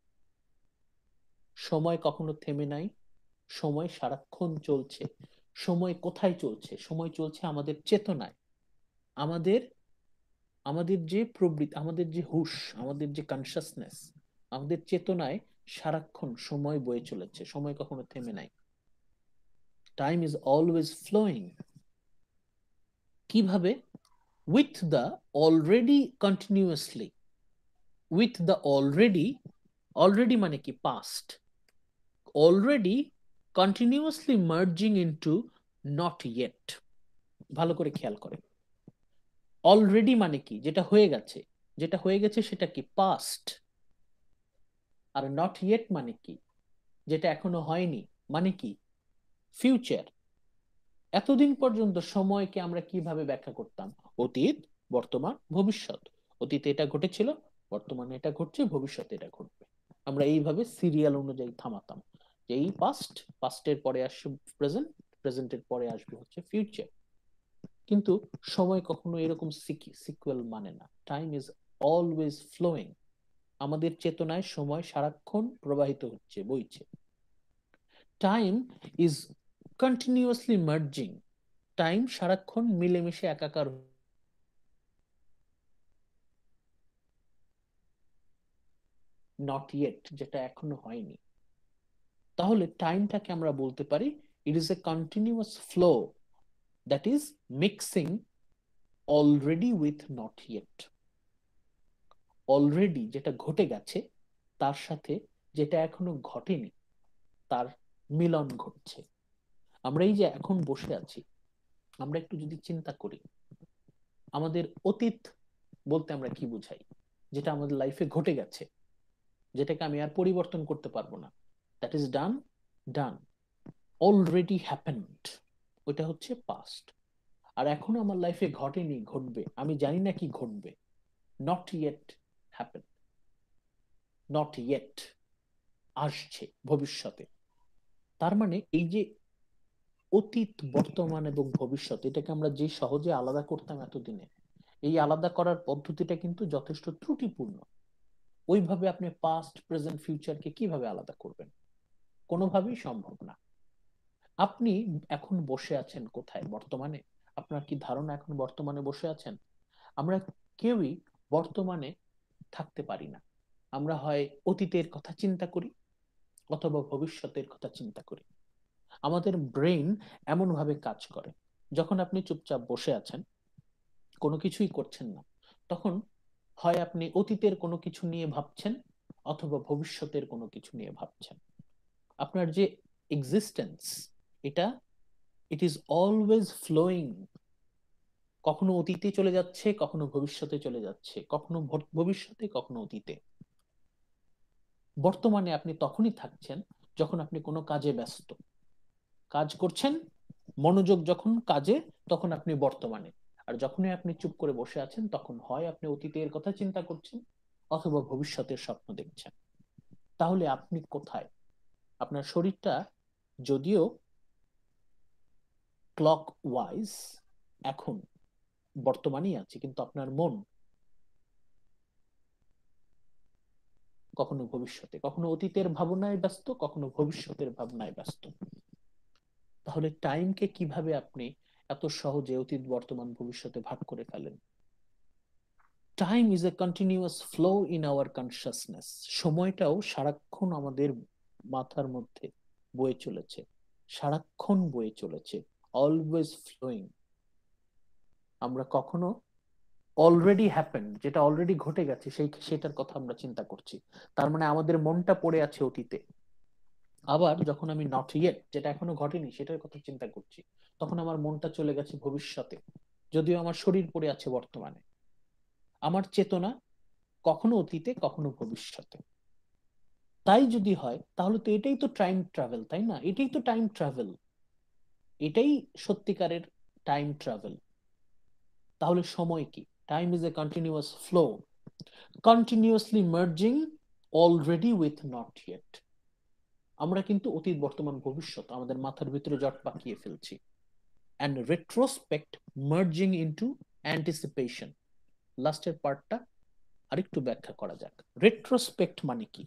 সময় কখনো থেমে নাই, সময় সারাক্ষণ চলছে। সময় কোথায় চলছে? সময় চলছে আমাদের চেতনায়, আমাদের আমাদের যে প্রবৃত্তি, আমাদের যে হুশ, আমাদের যে কনসাসনেস, আমাদের চেতনায় সারাক্ষণ সময় বয়ে চলেছে, সময় কখনো থেমে নাই। Time is always flowing. কিভাবে? With the already continuously, with the already, already মানে কি? Past. Already continuously merging into not yet. ভালো করে খেয়াল করে, অলরেডি মানে কি? যেটা হয়ে গেছে, যেটা হয়ে গেছে সেটা কি? পাস্ট। আর নট ইয়েট মানে কি? যেটা এখনো হয়নি, মানে কি? ফিউচার। এতদিন পর্যন্ত সময়কে আমরা কিভাবে ব্যাখ্যা করতাম? অতীত, বর্তমান, ভবিষ্যৎ। অতীতে এটা ঘটেছিল, বর্তমানে এটা ঘটছে, ভবিষ্যতে এটা ঘটবে। আমরা এইভাবে সিরিয়াল অনুযায়ী থামাতাম, যে এই পাস্ট, পাস্টের পরে আসবে প্রেজেন্ট, প্রেজেন্টের পরে আসবে হচ্ছে ফিউচার। কিন্তু সময় কখনো এরকম সিকুয়েল মানে না। Time is always flowing. আমাদের চেতনায় সময় সারাক্ষণ প্রবাহিত হচ্ছে, বইছে। Time is continuously merging. Time সারাক্ষণ মিলেমিশে একাকার, নট ইয়েট, যেটা এখনো হয়নি। তাহলে টাইমটাকে আমরা বলতে পারি it is a continuous flow that is mixing already with not yet. Already যেটা ঘটে গেছে তার সাথে যেটা এখনো ঘটেনি, তার মিলন ঘটছে। আমরা এই যে এখন বসে আছি, আমরা একটু যদি চিন্তা করি, আমাদের অতীত বলতে আমরা কি বুঝাই? যেটা আমাদের লাইফে ঘটে গেছে, যেটাকে আমি আর পরিবর্তন করতে পারবো না, that is done, done, already happened, ওইটা হচ্ছে পাস্ট। আর এখনো আমার লাইফে ঘটেনি, ঘটবে, আমি জানি না কি ঘটবে, not yet happen, not yet, আসছে ভবিষ্যতে। তার মানে এই যে অতীত, বর্তমান এবং ভবিষ্যৎ, এটাকে আমরা যে সহজে আলাদা করতাম এতদিনে, এই আলাদা করার পদ্ধতিটা কিন্তু যথেষ্ট ত্রুটিপূর্ণ। ওইভাবে আপনি পাস্ট, প্রেজেন্ট, ফিউচারকে কিভাবে আলাদা করবেন? কোনোভাবেই সম্ভব না। আপনি এখন বসে আছেন কোথায়? বর্তমানে। আপনার কি ধারণা এখন বর্তমানে বসে আছেন? আমরা কেউই বর্তমানে থাকতে পারি না। আমরা হয় অতীতের কথা চিন্তা করি, অথবা ভবিষ্যতের কথা চিন্তা করি। আমাদের ব্রেন এমন ভাবে কাজ করে, যখন আপনি চুপচাপ বসে আছেন, কোনো কিছুই করছেন না, তখন হয় আপনি অতীতের কোনো কিছু নিয়ে ভাবছেন, অথবা ভবিষ্যতের কোনো কিছু নিয়ে ভাবছেন। আপনার যে এক্সিস্টেন্স, এটা ইট ইজ অলওয়েজ ফ্লোয়িং। কখনো অতীতে চলে যাচ্ছে, কখনো ভবিষ্যতে চলে যাচ্ছে, কখনো ভবিষ্যতে, কখনো অতীতে। বর্তমানে আপনি তখনই থাকছেন যখন আপনি কোনো কাজে ব্যস্ত, কাজ করছেন, মনোযোগ যখন কাজে, তখন আপনি বর্তমানে। আর যখনই আপনি চুপ করে বসে আছেন, তখন হয় আপনি অতীতের কথা চিন্তা করছেন, অথবা ভবিষ্যতের স্বপ্ন দেখছেন। তাহলে আপনি কোথায়? আপনার শরীরটা যদিও ক্লক ওয়াইজ এখন বর্তমানেই আছে, কিন্তু আপনার মন কখনো ভবিষ্যতে, কখনো অতীতের ভাবনায় ব্যস্ত, কখনো ভবিষ্যতের ভাবনায় ব্যস্ত। তাহলে টাইমকে কিভাবে আপনি এত সহজে অতীত, বর্তমান, ভবিষ্যতে ভাগ করে ফেলেন? Time is a continuous flow in our consciousness. সময়টাও সারাক্ষণ আমাদের মাথার মধ্যে বয়ে চলেছে, সারাক্ষণ বয়ে চলেছে, অলওয়েজ ফ্লোয়িং। আমরা কখনো অলরেডি হ্যাপেন্ড, যেটা অলরেডি ঘটে গেছে, সেটার কথা আমরা চিন্তা করছি, তার মানে আমাদের মনটা পড়ে আছে অতীতে। আবার যখন আমি নট ইয়েট, যেটা এখনো ঘটেনি, সেটার কথা চিন্তা করছি, তখন আমার মনটা চলে গেছে ভবিষ্যতে, যদিও আমার শরীর পড়ে আছে বর্তমানে। আমার চেতনা কখনো অতীতে কখনো ভবিষ্যতে। তাই যদি হয় তাহলে তো এটাই তো টাইম ট্রাভেল, তাই না? এটাই তো টাইম ট্রাভেল, এটাই সত্যিকারের টাইম ট্রাভেল। তাহলে সময় কি? Time is a continuous flow, continuously merging already with not yet. আমরা কিন্তু অতীত বর্তমান ভবিষ্যৎ আমাদের মাথার ভিতরে জট পাকিয়ে ফেলছি। And retrospect merging into anticipation. লাস্টের পার্টটা আরেকটু ব্যাখ্যা করা যাক। রেট্রোস্পেক্ট মানে কি?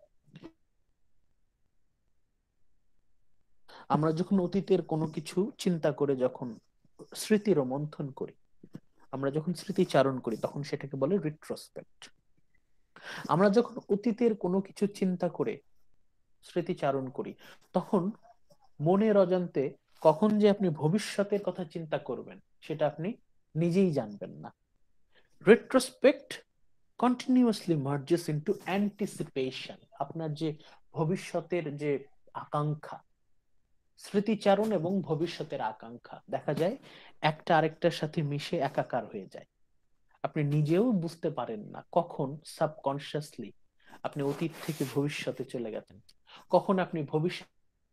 আমরা যখন অতীতের কোনো কিছু চিন্তা করে যখন স্মৃতির মন্থন করি, আমরা যখন স্মৃতিচারণ করি, তখন সেটাকে বলে রিট্রোস্পেক্ট। আমরা যখন অতীতের কোনো কিছু চিন্তা করে স্মৃতিচারণ করি, তখন মনের অজান্তে কখন যে আপনি ভবিষ্যতের কথা চিন্তা করবেন সেটা আপনি নিজেই জানবেন না। Retrospect continuously merges into anticipation. আপনার যে ভবিষ্যতের যে আকাঙ্ক্ষা, স্মৃতিচারণ এবং ভবিষ্যতের আকাঙ্ক্ষা দেখা যায় একটা আরেকটার সাথে মিশে একাকার হয়ে যায়। আপনি নিজেও বুঝতে পারেন না কখন সাবকনসিয়াসলি আপনি অতীত থেকে ভবিষ্যতে চলে গেছেন, কখন আপনি ভবিষ্যৎ।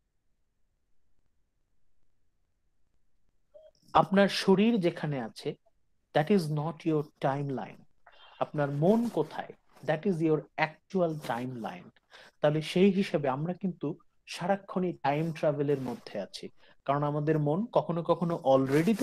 আপনার শরীর যেখানে আছে, that is not your time line. আপনার মন কোথায়, that is your actual time line. তাহলে সেই হিসেবে আমরা কিন্তু সারাক্ষণই টাইম ট্রাভেলের মধ্যে আছি, কারণ আমাদের মন কখনো কখনো অলরেডি,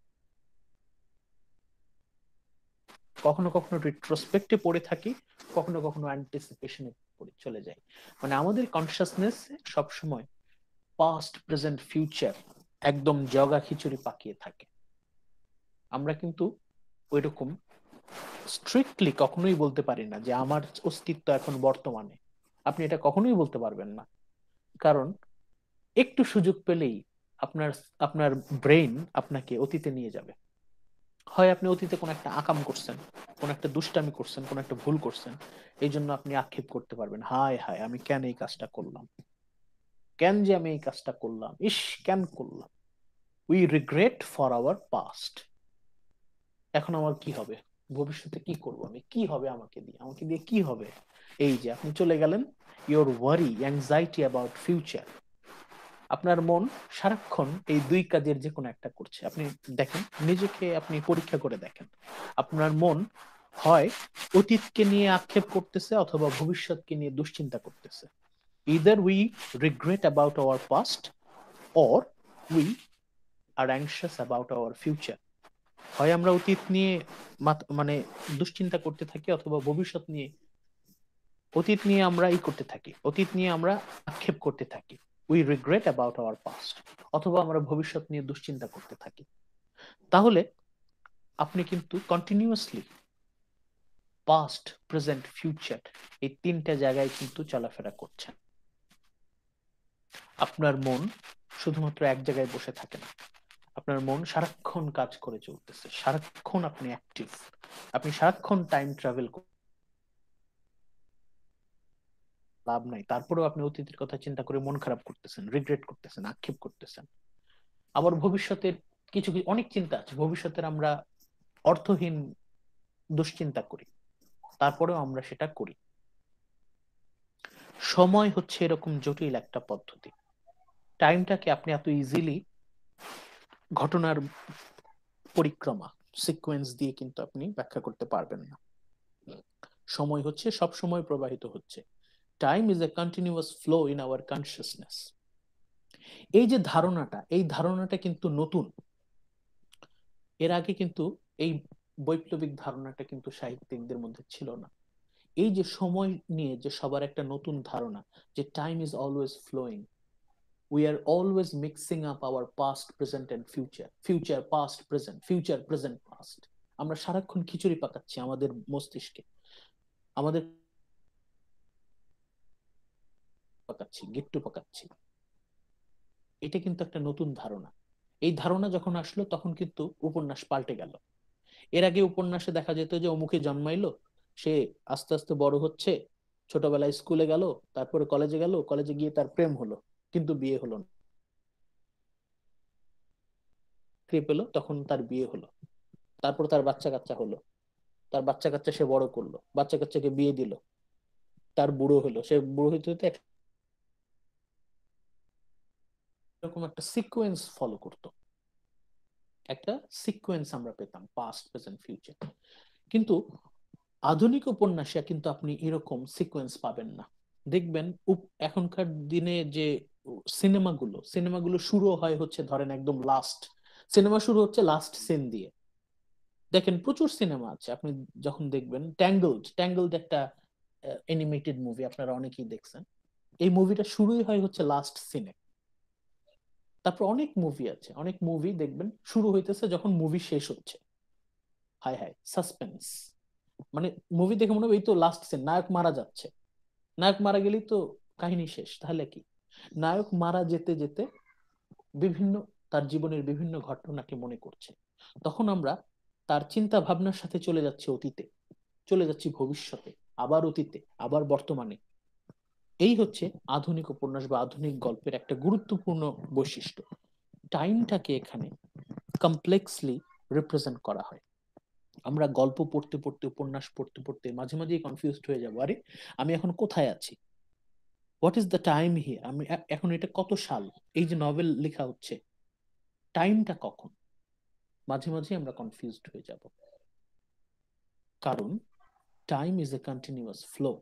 কখনো কখনো রিট্রোস্পেক্টে পড়ে থাকি, কখনো কখনো অ্যান্টিসিপেশনে পড়ে চলে যাই। মানে আমাদের কনসিয়াসনেস সবসময় পাস্ট প্রেজেন্ট ফিউচার একদম জগা খিচুড়ি পাকিয়ে থাকে। আমরা কিন্তু ওইরকম স্ট্রিক্টলি কখনোই বলতে পারি না যে আমার অস্তিত্ব এখন বর্তমানে। আপনি এটা কখনোই বলতে পারবেন না, কারণ একটু সুযোগ পেলেই আপনার আপনার ব্রেন আপনাকে অতীতে নিয়ে যাবে। হয় আপনি অতীতে কোন একটা আকাম করছেন, কোন একটা দুষ্টামি করছেন, কোন একটা ভুল করছেন, এই জন্য আপনি আক্ষেপ করতে পারবেন, হায় হায় আমি কেন এই কাজটা করলাম, কেন যে আমি এই কাজটা করলাম, ইস কেন করলাম। We regret for our past. এখন আমার কি হবে, ভবিষ্যতে কি করব আমি, কি হবে আমাকে দিয়ে, আমাকে দিয়ে কি হবে। এই যে আপনি চলে গেলেন, your worry anxiety about future. আপনার মন সারাক্ষণ এই দুই কাজের যে কোনো একটা করছে। আপনি দেখেন, নিজেকে আপনি পরীক্ষা করে দেখেন, আপনার মন হয় অতীতকে নিয়ে আক্ষেপ করতেছে অথবা ভবিষ্যৎকে নিয়ে দুশ্চিন্তা করতেছে। either we regret about our past or we are anxious about our future. হয় আমরা অতীত নিয়ে মানে দুশ্চিন্তা করতে থাকি, অথবা ভবিষ্যৎ নিয়ে, অতীত নিয়ে আমরা করতে থাকি, অতীত নিয়ে আমরা আক্ষেপ করতে থাকি, we regret about our past, অথবা আমরা ভবিষ্যৎ নিয়ে দুশ্চিন্তা করতে থাকি। তাহলে আপনি কিন্তু কন্টিনিউয়াসলি পাস্ট প্রেজেন্ট ফিউচার এই তিনটা জায়গায় কিন্তু চলাফেরা করছেন। আপনার মন শুধুমাত্র এক জায়গায় বসে থাকে না, আপনার মন সারাক্ষণ কাজ করে চলতেছে, সারাক্ষণ আপনি অ্যাক্টিভ, আপনি সারাক্ষণ টাইম ট্রাভেল। লাভ নাই, তারপরেও আপনি অতীতের কথা চিন্তা করে মন খারাপ করতেছেন, রিগ্রেট করতেছেন, আক্ষেপ করতেছেন। আবার ভবিষ্যতের কিছু কিছু অনেক চিন্তা আছে, ভবিষ্যতের আমরা অর্থহীন দুশ্চিন্তা করি, তারপরেও আমরা সেটা করি। সময় হচ্ছে এরকম জটিল একটা পদ্ধতি। টাইমটাকে আপনি এত ইজিলি ঘটনার পরিক্রমা সিকোয়েন্স দিয়ে কিন্তু আপনি ব্যাখ্যা করতে পারবেন না। সময় হচ্ছে সব সময় প্রবাহিত হচ্ছে। Time is a continuous flow in our consciousness. এই যে ধারণাটা, এই ধারণাটা কিন্তু নতুন। এর আগে কিন্তু এই বৈপ্লবিক ধারণাটা কিন্তু সাহিত্যিকদের মধ্যে ছিল না। এই যে সময় নিয়ে যে সবার একটা নতুন ধারণা, যে time is always flowing, we are always mixing up our past present and future, future past present, future present past। আমরা সারাক্ষণ খিচুড়ি পাকাচ্ছি আমাদের মস্তিষ্কে, আমাদের পাকাচ্ছি, গিট্টু পাকাচ্ছি। এটা কিন্তু একটা নতুন ধারণা। এই ধারণা যখন আসলো তখন কিন্তু উপন্যাস পাল্টে গেল। এর আগে উপন্যাসে দেখা যেত যে অমুকে জন্মাইলো, সে আস্তে আস্তে বড় হচ্ছে, ছোটবেলায় স্কুলে গেল, তারপরে কলেজে গেল, কলেজে গিয়ে তার প্রেম হলো, কিন্তু বিয়ে হলো না, চাকরি পেলো, তখন তার বিয়ে হলো, তারপর তার বাচ্চা কাচ্চা হলো। তার বাচ্চা কাচ্চা সে বড় করলো, বাচ্চা কাচ্চাকে বিয়ে দিল, তার বুড়ো হলো, সে বুড়ো হইতে হইতে এরকম একটা সিকোয়েন্স ফলো করতো, একটা সিকোয়েন্স আমরা পেতাম, পাস্ট প্রেজেন্ট ফিউচার। কিন্তু আধুনিক উপন্যাসে কিন্তু আপনি এরকম সিকোয়েন্স পাবেন না। দেখবেন এখনকার দিনে যে সিনেমাগুলো শুরু হয় হচ্ছে ধরেন একদম লাস্ট, সিনেমা শুরু হচ্ছে লাস্ট সিন দিয়ে। দেখেন প্রচুর সিনেমা আছে, আপনি যখন দেখবেন ট্যাঙ্গলড একটা অ্যানিমেটেড মুভি আপনারা অনেকেই দেখছেন, এই মুভিটা শুরুই হয় হচ্ছে লাস্ট সিনে। তারপর অনেক মুভি আছে, অনেক মুভি দেখবেন শুরু হইতেছে যখন মুভি শেষ হচ্ছে। হাই হাই সাসপেন্স, মানে মুভি দেখে মনে হবে এই তো লাস্ট সিন, নায়ক মারা যাচ্ছে, নায়ক মারা গেলেই তো কাহিনী শেষ। তাহলে কি, নায়ক মারা যেতে যেতে বিভিন্ন তার জীবনের বিভিন্ন ঘটনাকে মনে করছে, তখন আমরা তার চিন্তা ভাবনার সাথে চলে যাচ্ছি অতীতে, চলে যাচ্ছি ভবিষ্যতে, আবার অতীতে, আবার বর্তমানে। এই হচ্ছে আধুনিক উপন্যাস বা আধুনিক গল্পের একটা গুরুত্বপূর্ণ বৈশিষ্ট্য। টাইমটাকে এখানে কমপ্লেক্সলি রিপ্রেজেন্ট করা হয়। আমরা গল্প পড়তে পড়তে, উপন্যাস পড়তে পড়তে মাঝে মাঝেই কনফিউজড হয়ে যাবো, আরে আমি এখন কোথায় আছি, what is the time here, আমি এখন এটা কত সাল, এই যে নভেল লেখা হচ্ছে, টাইমটা কখন, মাঝে মাঝে আমরা কনফিউজড হয়ে যাব। কারণ time is a continuous flow.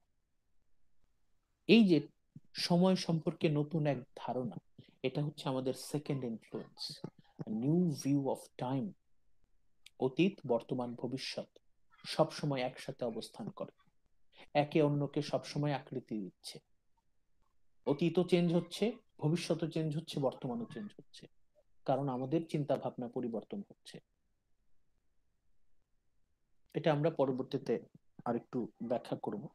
এই যে সময় সম্পর্কে নতুন এক ধারণা, এটা হচ্ছে আমাদের second influence, new view of time. অতীত, বর্তমান, ভবিষ্যৎ সবসময় একসাথে অবস্থান করে, একে অন্যকে সবসময় আকৃতি দিচ্ছে। অতীতও চেঞ্জ হচ্ছে, ভবিষ্যৎও চেঞ্জ হচ্ছে, বর্তমানও চেঞ্জ হচ্ছে, কারণ আমাদের চিন্তা ভাবনা পরিবর্তন হচ্ছে। এটা আমরা পরবর্তীতে আরেকটু ব্যাখ্যা করব।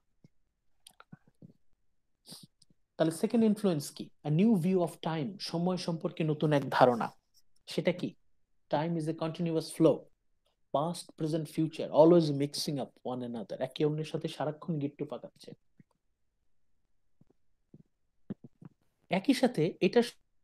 তাহলে সেকেন্ড ইনফ্লুয়েন্স কি, নিউ ভিউ অফ টাইম, সময় সম্পর্কে নতুন এক ধারণা। সেটা কি, time is a continuous flow, past present future always mixing up one another, একে অন্যের সাথে সারাক্ষণ গিট্টু পাকাচ্ছে। একই সাথে এটা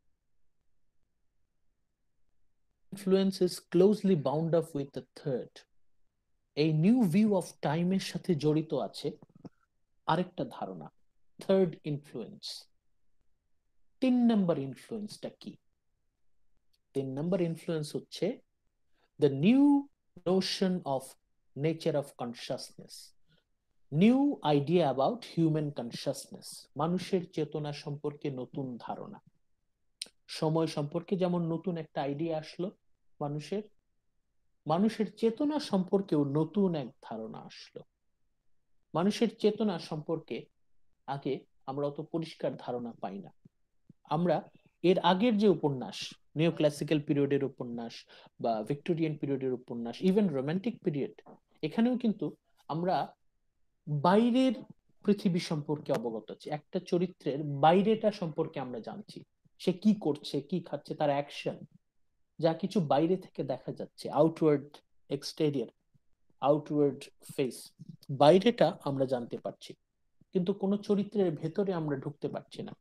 influence is closely bound up with the third. এই নিউ ভিউ অফ টাইমের সাথে জড়িত আছে আরেকটা ধারণা, থার্ড ইনফ্লুয়েন্স। 3 নম্বর ইনফ্লুয়েন্সটা কি, 3 নম্বর ইনফ্লুয়েন্স হচ্ছে the new notion of nature of consciousness, new idea about human consciousness, মানুষের চেতনা সম্পর্কে নতুন ধারণা। সময় সম্পর্কে যেমন নতুন একটা আইডিয়া আসলো, মানুষের মানুষের চেতনা সম্পর্কেও নতুন এক ধারণা আসলো। মানুষের চেতনা সম্পর্কে আগে আমরা অত পরিষ্কার ধারণা পাই না। আমরা এর আগের যে উপন্যাস, নিও ক্লাসিক্যাল পিরিয়ডের উপন্যাস বা ভিক্টোরিয়ান পিরিয়ডের উপন্যাস, ইভেন রোমান্টিক পিরিয়ড, এখানেও কিন্তু আমরা বাইরের পৃথিবী সম্পর্কে অবগত আছি, একটা চরিত্রের বাইরেটা সম্পর্কে আমরা জানছি, সে কি করছে, কি খাচ্ছে, তার অ্যাকশন, যা কিছু বাইরে থেকে দেখা যাচ্ছে, আউটওয়ার্ড এক্সটেরিয়র, আউটওয়ার্ড ফেস, বাইরেটা আমরা জানতে পারছি, কিন্তু কোনো চরিত্রের ভেতরে আমরা ঢুকতে পারছি না।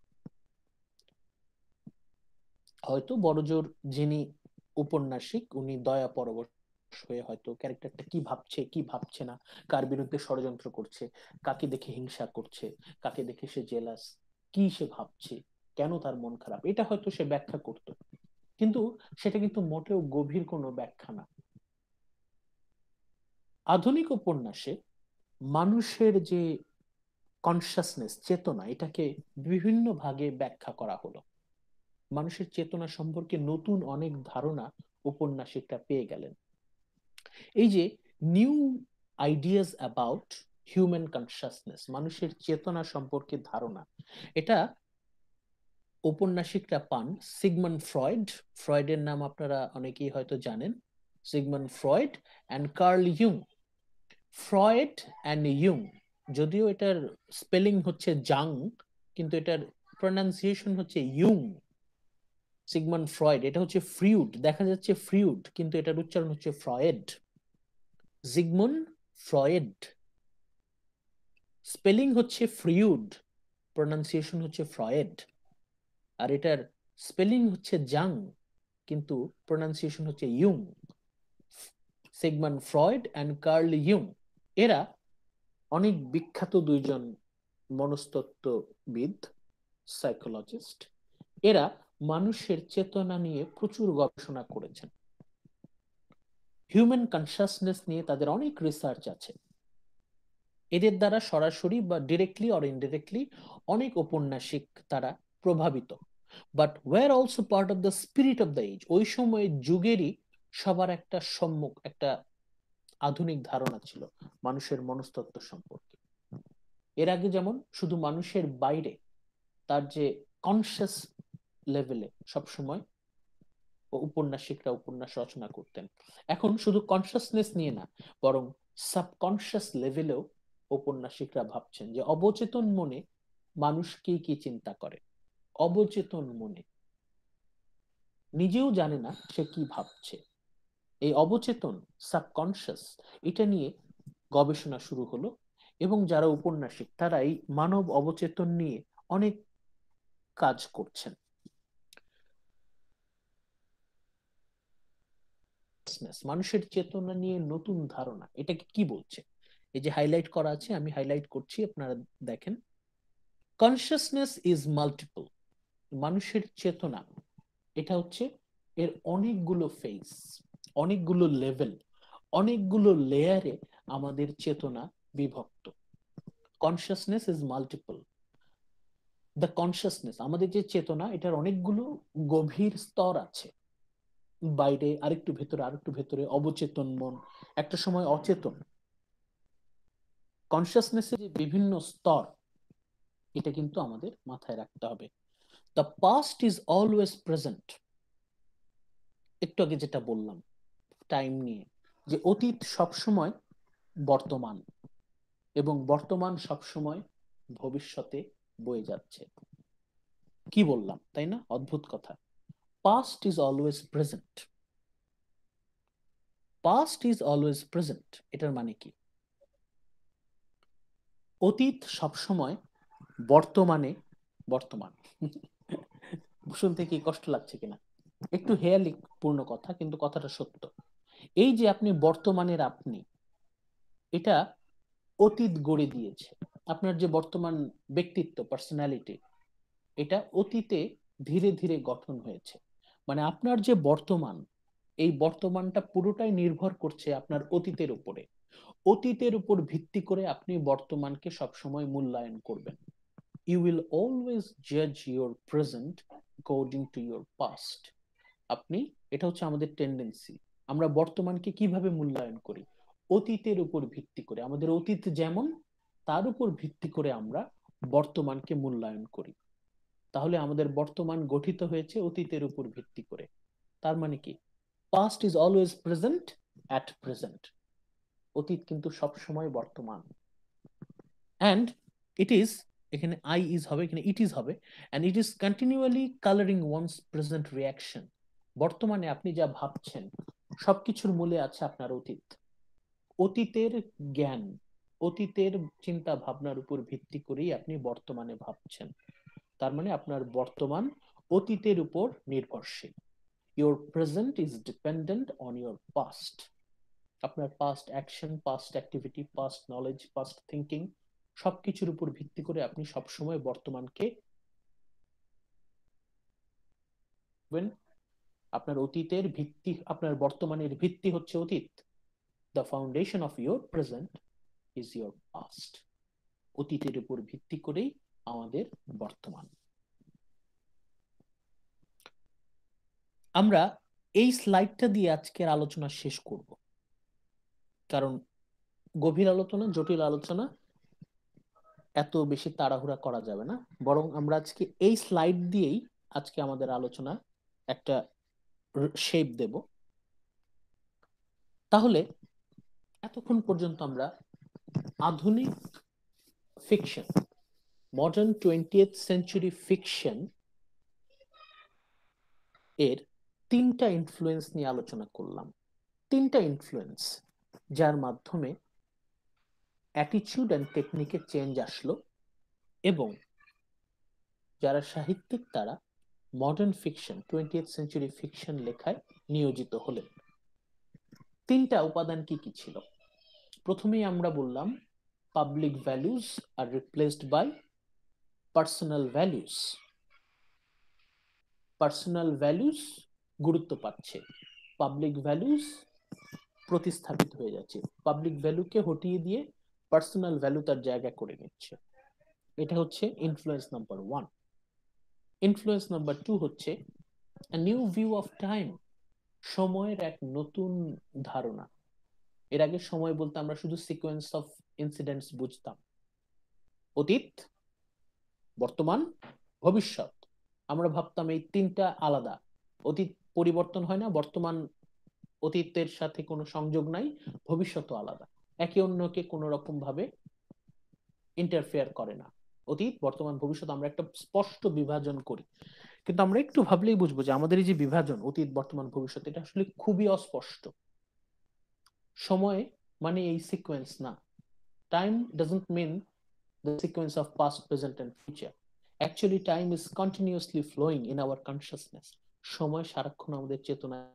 হয়তো বড়জোর যিনি উপন্যাসিক, উনি দয়া পরবশ হয়ে হয়তো ক্যারেক্টারটা কি ভাবছে কি ভাবছে না, কার বিরুদ্ধে ষড়যন্ত্র করছে, কাকে দেখে হিংসা করছে, কাকে দেখে সে জেলাস, কি সে ভাবছে, কেন তার মন খারাপ, এটা হয়তো সে ব্যাখ্যা করত, কিন্তু সেটা কিন্তু মোটেও গভীর কোনো ব্যাখ্যা না। আধুনিক উপন্যাসে মানুষের যে কনসাসনেস, চেতনা, এটাকে বিভিন্ন ভাগে ব্যাখ্যা করা হলো। মানুষের চেতনা সম্পর্কে নতুন অনেক ধারণা উপন্যাসিকরা পেয়ে গেলেন। এই যে new ideas about human consciousness, মানুষের চেতনা সম্পর্কে ধারণা, এটা ঔপন্যাসিকরা পান সিগমন্ড ফ্রয়েড, ফ্রয়েডের নাম আপনারা অনেকেই হয়তো জানেন, সিগমন্ড ফ্রয়েড অ্যান্ড কার্ল ইউং। ফ্রয়েড অ্যান্ড ইউং, যদিও এটার স্পেলিং হচ্ছে জাং, কিন্তু এটার প্রনাউন্সিয়েশন হচ্ছে ইউং। সিগমন্ড ফ্রয়েড, এটা হচ্ছে ফ্রিউড, দেখা যাচ্ছে ফ্রিউড, কিন্তু এটার উচ্চারণ হচ্ছে ফ্রয়েড। জিগমুন্ড ফ্রয়েড, স্পেলিং হচ্ছে ফ্রিউড, প্রনাউন্সিয়েশন হচ্ছে ফ্রয়েড। আর এটার স্পেলিং হচ্ছে জাং, কিন্তু প্রনাউন্সিয়েশন হচ্ছে ইউং। সিগমন্ড ফ্রয়েড অ্যান্ড কার্ল ইউং, এরা অনেক বিখ্যাত দুইজন মনস্তত্ত্ববিদ, সাইকোলজিস্ট। এরা মানুষের চেতনা নিয়ে প্রচুর গবেষণা করেছেন। হিউম্যান কনসাসনেস নিয়ে তাদের অনেক রিসার্চ আছে। এদের দ্বারা সরাসরি বা ডিরেক্টলি অর ইনডিরেক্টলি অনেক ঔপন্যাসিক তারা প্রভাবিত। But were also part of the spirit of the age. ওই সময়ের যুগেরই সবার একটা একটা আধুনিক ধারণা ছিল মানুষের মনস্তত্ত্ব সম্পর্কে। এর আগে যেমন শুধু মানুষের বাইরে তার যে কনসিয়াস লেভেলে সবসময় উপন্যাসিকরা উপন্যাস রচনা করতেন, এখন শুধু কনসিয়াসনেস নিয়ে না, বরং সাবকনসিয়াস লেভেলেও ঔপন্যাসিকরা ভাবছেন যে অবচেতন মনে মানুষ কি কি চিন্তা করে। অবচেতন মনে নিজেও জানে না সে কি ভাবছে। এই অবচেতন, সাবকনসিয়াস, এটা নিয়ে গবেষণা শুরু হলো এবং যারা উপন্যাসিক তারা এই মানব অবচেতন নিয়ে অনেক কাজ করছেন। মানুষের চেতনা নিয়ে নতুন ধারণা, এটাকে কি বলছে? এই যে হাইলাইট করা আছে, আমি হাইলাইট করছি, আপনারা দেখেন। Consciousness is multiple. মানুষের চেতনা এটা হচ্ছে এর অনেকগুলো ফেজ, অনেকগুলো লেভেল, অনেকগুলো লেয়ারে আমাদের চেতনা বিভক্ত। Consciousness is multiple. The consciousness, আমাদের যে চেতনা, এটার অনেকগুলো গভীর স্তর আছে। বাইরে আরেকটু ভেতরে, আরেকটু ভেতরে অবচেতন মন, একটা সময় অচেতন। কনসিয়াসনেসের যে বিভিন্ন স্তর, এটা কিন্তু আমাদের মাথায় রাখতে হবে। The past is always present. একটু আগে যেটা বললাম টাইম নিয়ে, যে অতীত সবসময় বর্তমান এবং বর্তমান সবসময় ভবিষ্যতে বয়ে যাচ্ছে। কি বললাম, তাই না? অদ্ভুত কথা। Past is always present. Past is always present, এটার মানে কি? অতীত সবসময় বর্তমানে বর্তমান। শুনতে কি কষ্ট লাগছে কিনা? একটু হেয়ালি পূর্ণ কথা, কিন্তু কথাটা সত্য। এই যে আপনি বর্তমানের আপনি, এটা অতীত গড়ে দিয়েছে। আপনার যে বর্তমান ব্যক্তিত্ব, পার্সোনালিটি, এটা অতীতে ধীরে ধীরে গঠন হয়েছে। মানে আপনার যে বর্তমান, এই বর্তমানটা পুরোটাই নির্ভর করছে আপনার অতীতের উপরে। অতীতের উপর ভিত্তি করে আপনি বর্তমানকে সবসময় মূল্যায়ন করবেন। You will always judge your present according to your past. আপনি, এটা হচ্ছে আমাদের টেন্ডেন্সি। আমরা বর্তমানকে কিভাবে মূল্যায়ন করি? অতীতের উপর ভিত্তি করে। আমাদের অতীত যেমন, তার উপর ভিত্তি করে আমরা বর্তমানকে মূল্যায়ন করি। তাহলে আমাদের বর্তমান গঠিত হয়েছে অতীতের উপর ভিত্তি করে। তার মানে কি? Past is always present at present. অতীত কিন্তু সবসময় বর্তমান। অ্যান্ড ইট ইজ, এখানে আই ইজ হবে, এখানে ইট ইজ হবে। And it is continually colouring one's present reaction. বর্তমানে আপনি যা ভাবছেন, সবকিছুর মূলে আছে আপনার অতীত। অতীতের জ্ঞান, অতীতের চিন্তা ভাবনার উপর ভিত্তি করেই আপনি বর্তমানে ভাবছেন। তার মানে আপনার বর্তমান অতীতের উপর নির্ভরশীল। Your present is dependent on your past. আপনার past action, past activity, past knowledge, past thinking, সবকিছুর উপর ভিত্তি করে আপনি সবসময় বর্তমানকে, আপনার অতীতের ভিত্তি, আপনার বর্তমানের ভিত্তি হচ্ছে অতীত। The foundation of your present is your past. অতীতের উপর ভিত্তি করেই আমাদের বর্তমান। আমরা এই স্লাইডটা দিয়ে আজকের আলোচনা শেষ করব, কারণ গভীর আলোচনা, জটিল আলোচনা এত বেশি তাড়াহুড়া করা যাবে না। বরং আমরা আজকে এই স্লাইড দিয়েই আজকে আমাদের আলোচনা একটা শেপ দেব। তাহলে এতক্ষণ পর্যন্ত আমরা আধুনিক fiction, modern 20th century fiction এর তিনটা ইনফ্লুয়েন্স নিয়ে আলোচনা করলাম। তিনটা ইনফ্লুয়েন্স যার মাধ্যমে অ্যাটিটিউড অ্যান্ড টেকনিকে চেঞ্জ আসলো এবং যারা সাহিত্যিক তারা modern fiction, 20th century fiction লেখায় নিয়োজিত হলেন। তিনটা উপাদান কি কি ছিল? প্রথমেই আমরা বললাম public values are replaced by personal values. Personal values গুরুত্ব পাচ্ছে, পাবলিক ভ্যালুস প্রতিস্থাপিত হয়ে যাচ্ছে, পাবলিক ভ্যালুকে হটিয়ে দিয়ে পার্সোনাল ভ্যালু তার জায়গা করে নিচ্ছে। এটা হচ্ছে ইনফ্লুয়েন্স নাম্বার 1। ইনফ্লুয়েন্স নাম্বার 2 হচ্ছে a new view of time, সময়ের এক নতুন ধারণা। এর আগে সময় বলতে আমরা শুধু সিকোয়েন্স অফ ইনসিডেন্টস বুঝতাম, অতীত, বর্তমান, ভবিষ্যৎ। আমরা ভাবতাম এই তিনটা আলাদা, অতীত পরিবর্তন হয় না, বর্তমান অতীতের সাথে কোনো সংযোগ নাই, ভবিষ্যৎও আলাদা, একে অন্যকে কোনো রকম ভাবে ইন্টারফেয়ার করে না। অতীত, বর্তমান, ভবিষ্যৎ আমরা একটা স্পষ্ট বিভাজন করি, কিন্তু আমরা একটু ভাবলেই বুঝবো যে আমাদের এই যে বিভাজন অতীত, বর্তমান, ভবিষ্যৎ, এটা আসলে খুবই অস্পষ্ট। সময় মানে এই সিকোয়েন্স না। Time doesn't mean the sequence of past, present and future. Actually, time is continuously flowing in our consciousness. সময় সারাক্ষণ আমাদের চেতনায়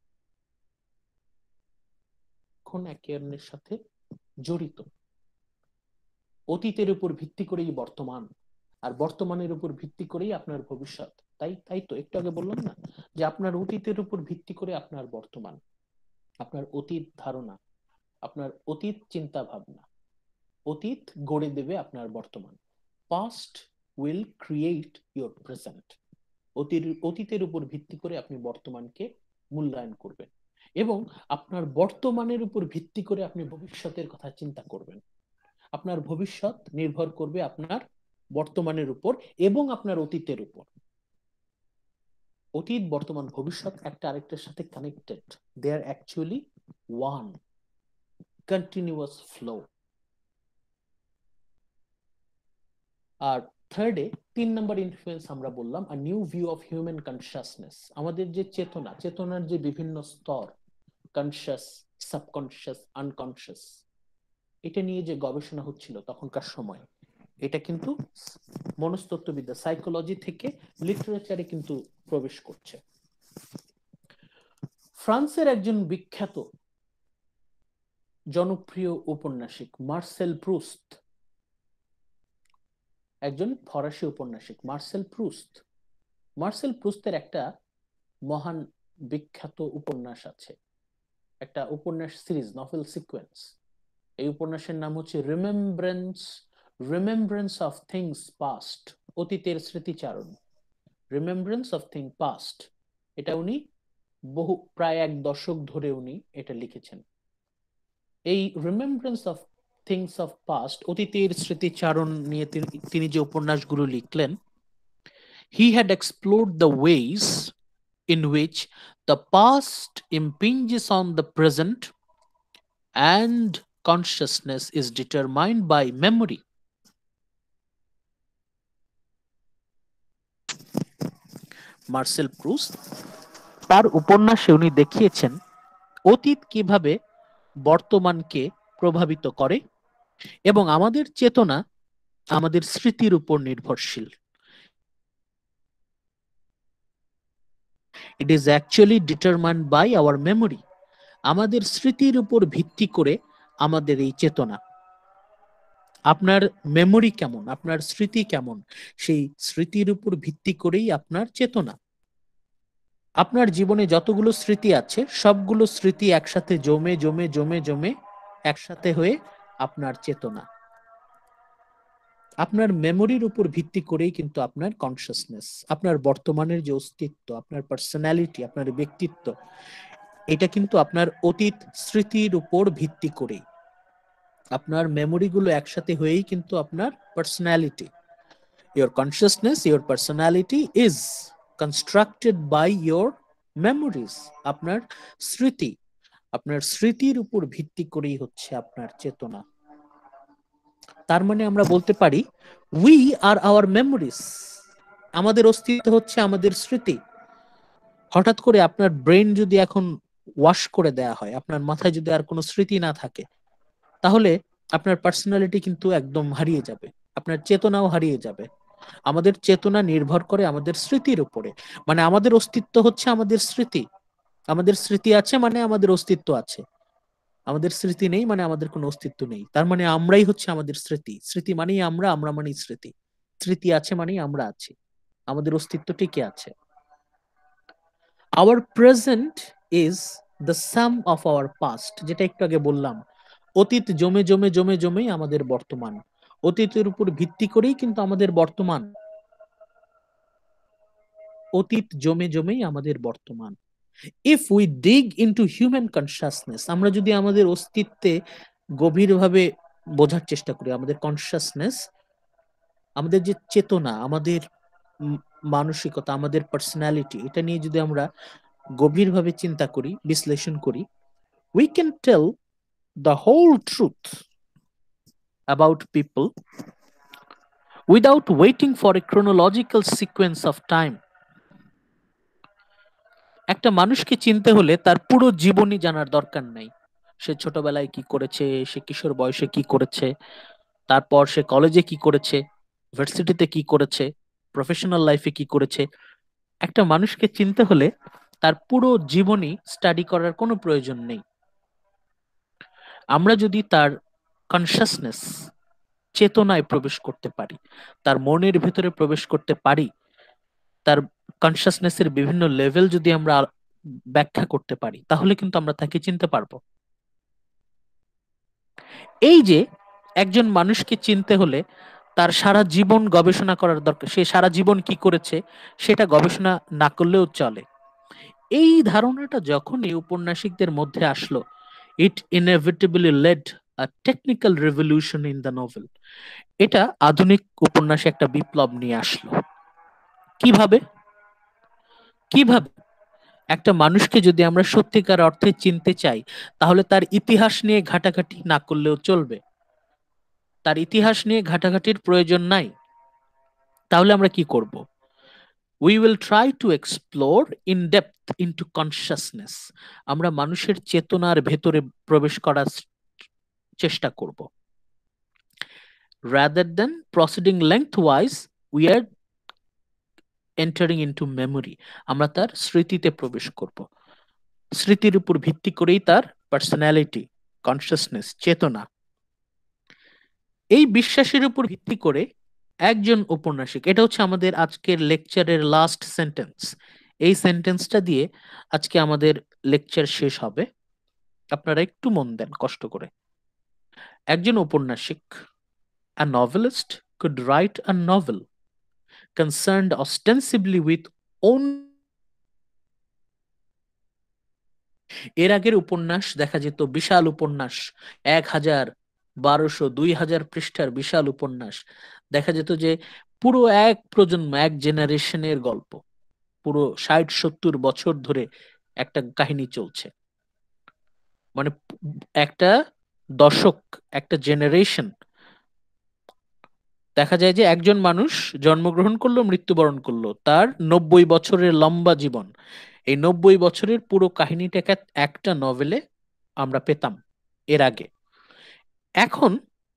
একে অন্যের সাথে জড়িত। অতীতের উপর ভিত্তি করেই বর্তমান, আর বর্তমানের উপর ভিত্তি করেই আপনার ভবিষ্যৎ। তাই তো একটু আগে বললাম না যে আপনার অতীতের উপর ভিত্তি করে আপনার বর্তমান, আপনার অতীত ধারণা, আপনার অতীত চিন্তা ভাবনা, অতীত গড়ে দেবে আপনার বর্তমান। Past will create your present. অতীতের উপর ভিত্তি করে আপনি বর্তমানকে মূল্যায়ন করবেন, এবং আপনার বর্তমানের উপর ভিত্তি করে আপনি ভবিষ্যতের কথা চিন্তা করবেন। আপনার ভবিষ্যৎ নির্ভর করবে আপনার বর্তমানের উপর এবং আপনার অতীতের উপর। অতীত, বর্তমান, ভবিষ্যৎ একটা আরেকটার সাথে connected. They are actually one continuous flow. আর থার্ডে, 3 নম্বর ইনফ্লুয়েন্স আমরা বললাম a new view of human consciousness. আমাদের যে চেতনার যে বিভিন্ন স্তর, কনসিয়াস, সাবকনসিয়াস, আনকনসিয়াস, এটা নিয়ে যে গবেষণা হচ্ছিল তখনকার সময়, এটা কিন্তু মনস্তত্ত্ববিদ্যা, সাইকোলজি থেকে লিটারেচারে কিন্তু প্রবেশ করছে। ফ্রান্সের একজন বিখ্যাত জনপ্রিয় ঔপন্যাসিক মার্সেল প্রুস্ট, একজন ফরাসি ঔপন্যাসিক মার্সেল প্রুস্ট। মার্সেল প্রুস্টের একটা মহান বিখ্যাত উপন্যাস আছে, একটা উপন্যাস সিরিজ, নভেল সিকোয়েন্স। এই উপন্যাসের নাম হচ্ছে রিমেম্ব্রেন্স অফ থিংস পাস্ট, অতীতের স্মৃতিচারণ। রিমেম্ব্রেন্স অফ থিং পাস্ট, এটা উনি প্রায় 1 দশক ধরে উনি এটা লিখেছেন। এই remembrance of things of past, অতীতের স্মৃতিচারণ নিয়ে তিনি যে উপন্যাসগুলো লিখলেন, he had explored the ways in which the past impinges on the present and consciousness is determined by memory. Marcel Proust তার উপন্যাসে উনি দেখিয়েছেন অতীত কিভাবে বর্তমানকে প্রভাবিত করে এবং আমাদের চেতনা আমাদের স্মৃতির উপর নির্ভরশীল। It is actually determined by our memory. আমাদের স্মৃতির উপর ভিত্তি করে আমাদের এই চেতনা। আপনার মেমোরি কেমন, আপনার স্মৃতি কেমন, সেই স্মৃতির উপর ভিত্তি করেই আপনার চেতনা। আপনার জীবনে যতগুলো স্মৃতি আছে সবগুলো স্মৃতি একসাথে জমে জমে জমে জমে একসাথে হয়ে আপনার চেতনা। আপনার মেমোরির উপর ভিত্তি করেই কিন্তু আপনার কনসিয়াসনেস, আপনার বর্তমানের যে অস্তিত্ব, আপনার পার্সোনালিটি, আপনার ব্যক্তিত্ব, এটা কিন্তু আপনার অতীত স্মৃতির উপর ভিত্তি করেই। আপনার মেমোরিগুলো একসাথে হয়েই কিন্তু আপনার personality. Your consciousness, your personality is constructed by your memories. আপনার স্মৃতি, আপনার স্মৃতির উপর ভিত্তি করেই হচ্ছে আপনার চেতনা। তার মানে আমরা বলতে পারি we are our memories. আমাদের অস্তিত্ব হচ্ছে আমাদের স্মৃতি। হঠাৎ করে আপনার ব্রেন যদি এখন ওয়াশ করে দেয়া হয়, আপনার মাথায় যদি আর কোনো স্মৃতি না থাকে, তাহলে আপনার পার্সোনালিটি কিন্তু একদম হারিয়ে যাবে, আপনার চেতনাও হারিয়ে যাবে। আমাদের চেতনা নির্ভর করে আমাদের স্মৃতির উপরে, মানে আমাদের অস্তিত্ব হচ্ছে আমাদের স্মৃতি। আমাদের স্মৃতি আছে মানে আমাদের অস্তিত্ব আছে। আমাদের স্মৃতি নেই মানে আমাদের কোনো অস্তিত্ব নেই, তার মানে আমরাই হচ্ছে আমাদের স্মৃতি, স্মৃতি মানেই আমরা, আমরা মানেই স্মৃতি, স্মৃতি আছে মানেই আমরা আছি, আমাদের অস্তিত্ব টিকে আছে। Our present is the sum of our past, যেটা একটু আগে বললাম, অতীত জমে জমে জমে জমেই আমাদের বর্তমান, অতীতের উপর ভিত্তি করেই কিন্তু আমাদের বর্তমান, অতীত জমে জমেই আমাদের বর্তমান। If we dig into human consciousness, আমরা যদি আমাদের অস্তিত্বে গভীরভাবে বোঝার চেষ্টা করি, আমাদের কনসাসনেস, আমাদের যে চেতনা, আমাদের মানসিকতা, আমাদের পার্সোনালিটি, এটা নিয়ে যদি আমরা গভীরভাবে চিন্তা করি, বিশ্লেষণ করি, we can tell the whole truth about people without waiting for a chronological sequence of time. একটা মানুষকে চিনতে হলে তার পুরো জীবনী জানার দরকার নাই। সে ছোটবেলায় কি করেছে, সে কিশোর বয়সে কি করেছে, তারপর সে কলেজে কি করেছে, ভার্সিটিতে কি করেছে, প্রফেশনাল লাইফে কি করেছে। একটা মানুষকে চিনতে হলে তার পুরো জীবনী স্টাডি করার কোনো প্রয়োজন নেই। আমরা যদি তার কনসাসনেস, চেতনায় প্রবেশ করতে পারি, তার মনের ভেতরে প্রবেশ করতে পারি, তার কনসাসনেসের বিভিন্ন লেভেল যদি আমরা ব্যাখ্যা করতে পারি, তাহলে কিন্তু আমরা তাকে চিনতে পারবো। এই যে একজন মানুষকে চিনতে হলে তার সারা জীবন গবেষণা করার দরকার, সে সারা জীবন কি করেছে সেটা গবেষণা না করলেও চলে, এই ধারণাটা যখন এই উপন্যাসিকদের মধ্যে আসলো, it inevitably led a technical revolution in the novel. এটা আধুনিক উপন্যাসে একটা বিপ্লব নিয়ে আসলো। কিভাবে কিভাবে একটা মানুষকে যদি আমরা সত্যিকার অর্থে চিনতে চাই, তাহলে তার ইতিহাস নিয়ে ঘাটাঘাটি না করলেও চলবে, তার ইতিহাস নিয়ে ঘাটাঘাটির প্রয়োজন নাই। তাহলে আমরা কি করব? We will try to explore in depth into consciousness. আমরা মানুষের চেতনার ভেতরে প্রবেশ করার চেষ্টা করব। Rather than proceeding lengthwise, we are entering into memory. আমরা তার স্মৃতিতে প্রবেশ করব। স্মৃতির উপর ভিত্তি করেই তার পার্সোনালিটি, কনসিয়াসনেস, চেতনা, এই বিশ্বাসের উপর ভিত্তি করে একজন ঔপন্যাসিক, এটা হচ্ছে আমাদের আজকের লেকচারের লাস্ট সেন্টেন্স, এই সেন্টেন্সটা দিয়ে আজকে আমাদের লেকচার শেষ হবে। আপনারা একটু মন দেন কষ্ট করে। একজন ঔপন্যাসিক, a novelist could write a novel concerned ostensibly with own। এর আগের উপন্যাস দেখা যেত বিশাল উপন্যাস, 1000, 1200, 2000 পৃষ্ঠার বিশাল উপন্যাস, দেখা যেত যে পুরো এক প্রজন্ম, এক জেনারেশনের গল্প, পুরো 60-70 বছর ধরে একটা কাহিনী চলছে, মানে একটা দশক, একটা জেনারেশন। দেখা যায় যে একজন মানুষ জন্মগ্রহণ করলো, মৃত্যুবরণ করলো, তার 90 বছরের লম্বা জীবন, এই 90 বছরের পুরো কাহিনীটাকে একটা নভেলে আমরা পেতাম এর আগে। এখন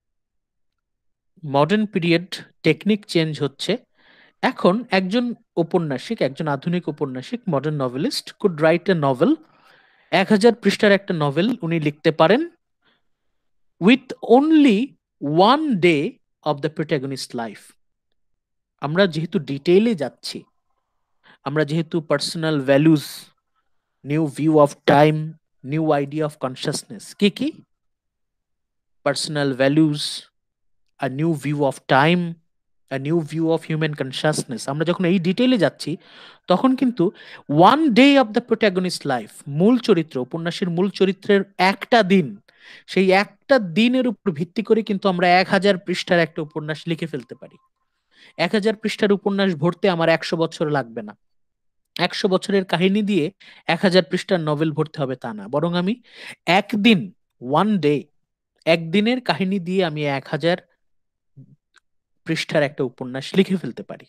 মডার্ন পিরিয়ড, টেকনিক চেঞ্জ হচ্ছে। এখন একজন ঔপন্যাসিক, একজন আধুনিক ঔপন্যাসিক, modern novelist could write a novel, 1000 পৃষ্ঠার একটা নভেল উনি লিখতে পারেন with only 1 day of the protagonist life. আমরা যেহেতু ডিটেইলে যাচ্ছি, আমরা যেহেতু personal values, new view of time, new idea of consciousness, কি personal values, a new view of time, a new view of human consciousness, আমরা যখন এই ডিটেইলে যাচ্ছি, তখন কিন্তু 1 day of the protagonist life, মূল চরিত্র, উপন্যাসের মূল চরিত্রের একটা দিন, সেই একটা দিনের উপর ভিত্তি করে কিন্তু আমরা 1000 পৃষ্ঠার একটা উপন্যাস লিখে ফেলতে পারি। 1000 পৃষ্ঠার উপন্যাস ভরতে আমার 100 বছর লাগবে না। 100 বছরের কাহিনী দিয়ে 1000 পৃষ্ঠার নভেল ভরতে হবে তা না, বরং আমি একদিন, 1 ডে, একদিনের কাহিনী দিয়ে আমি 1000 পৃষ্ঠার একটা উপন্যাস লিখে ফেলতে পারি।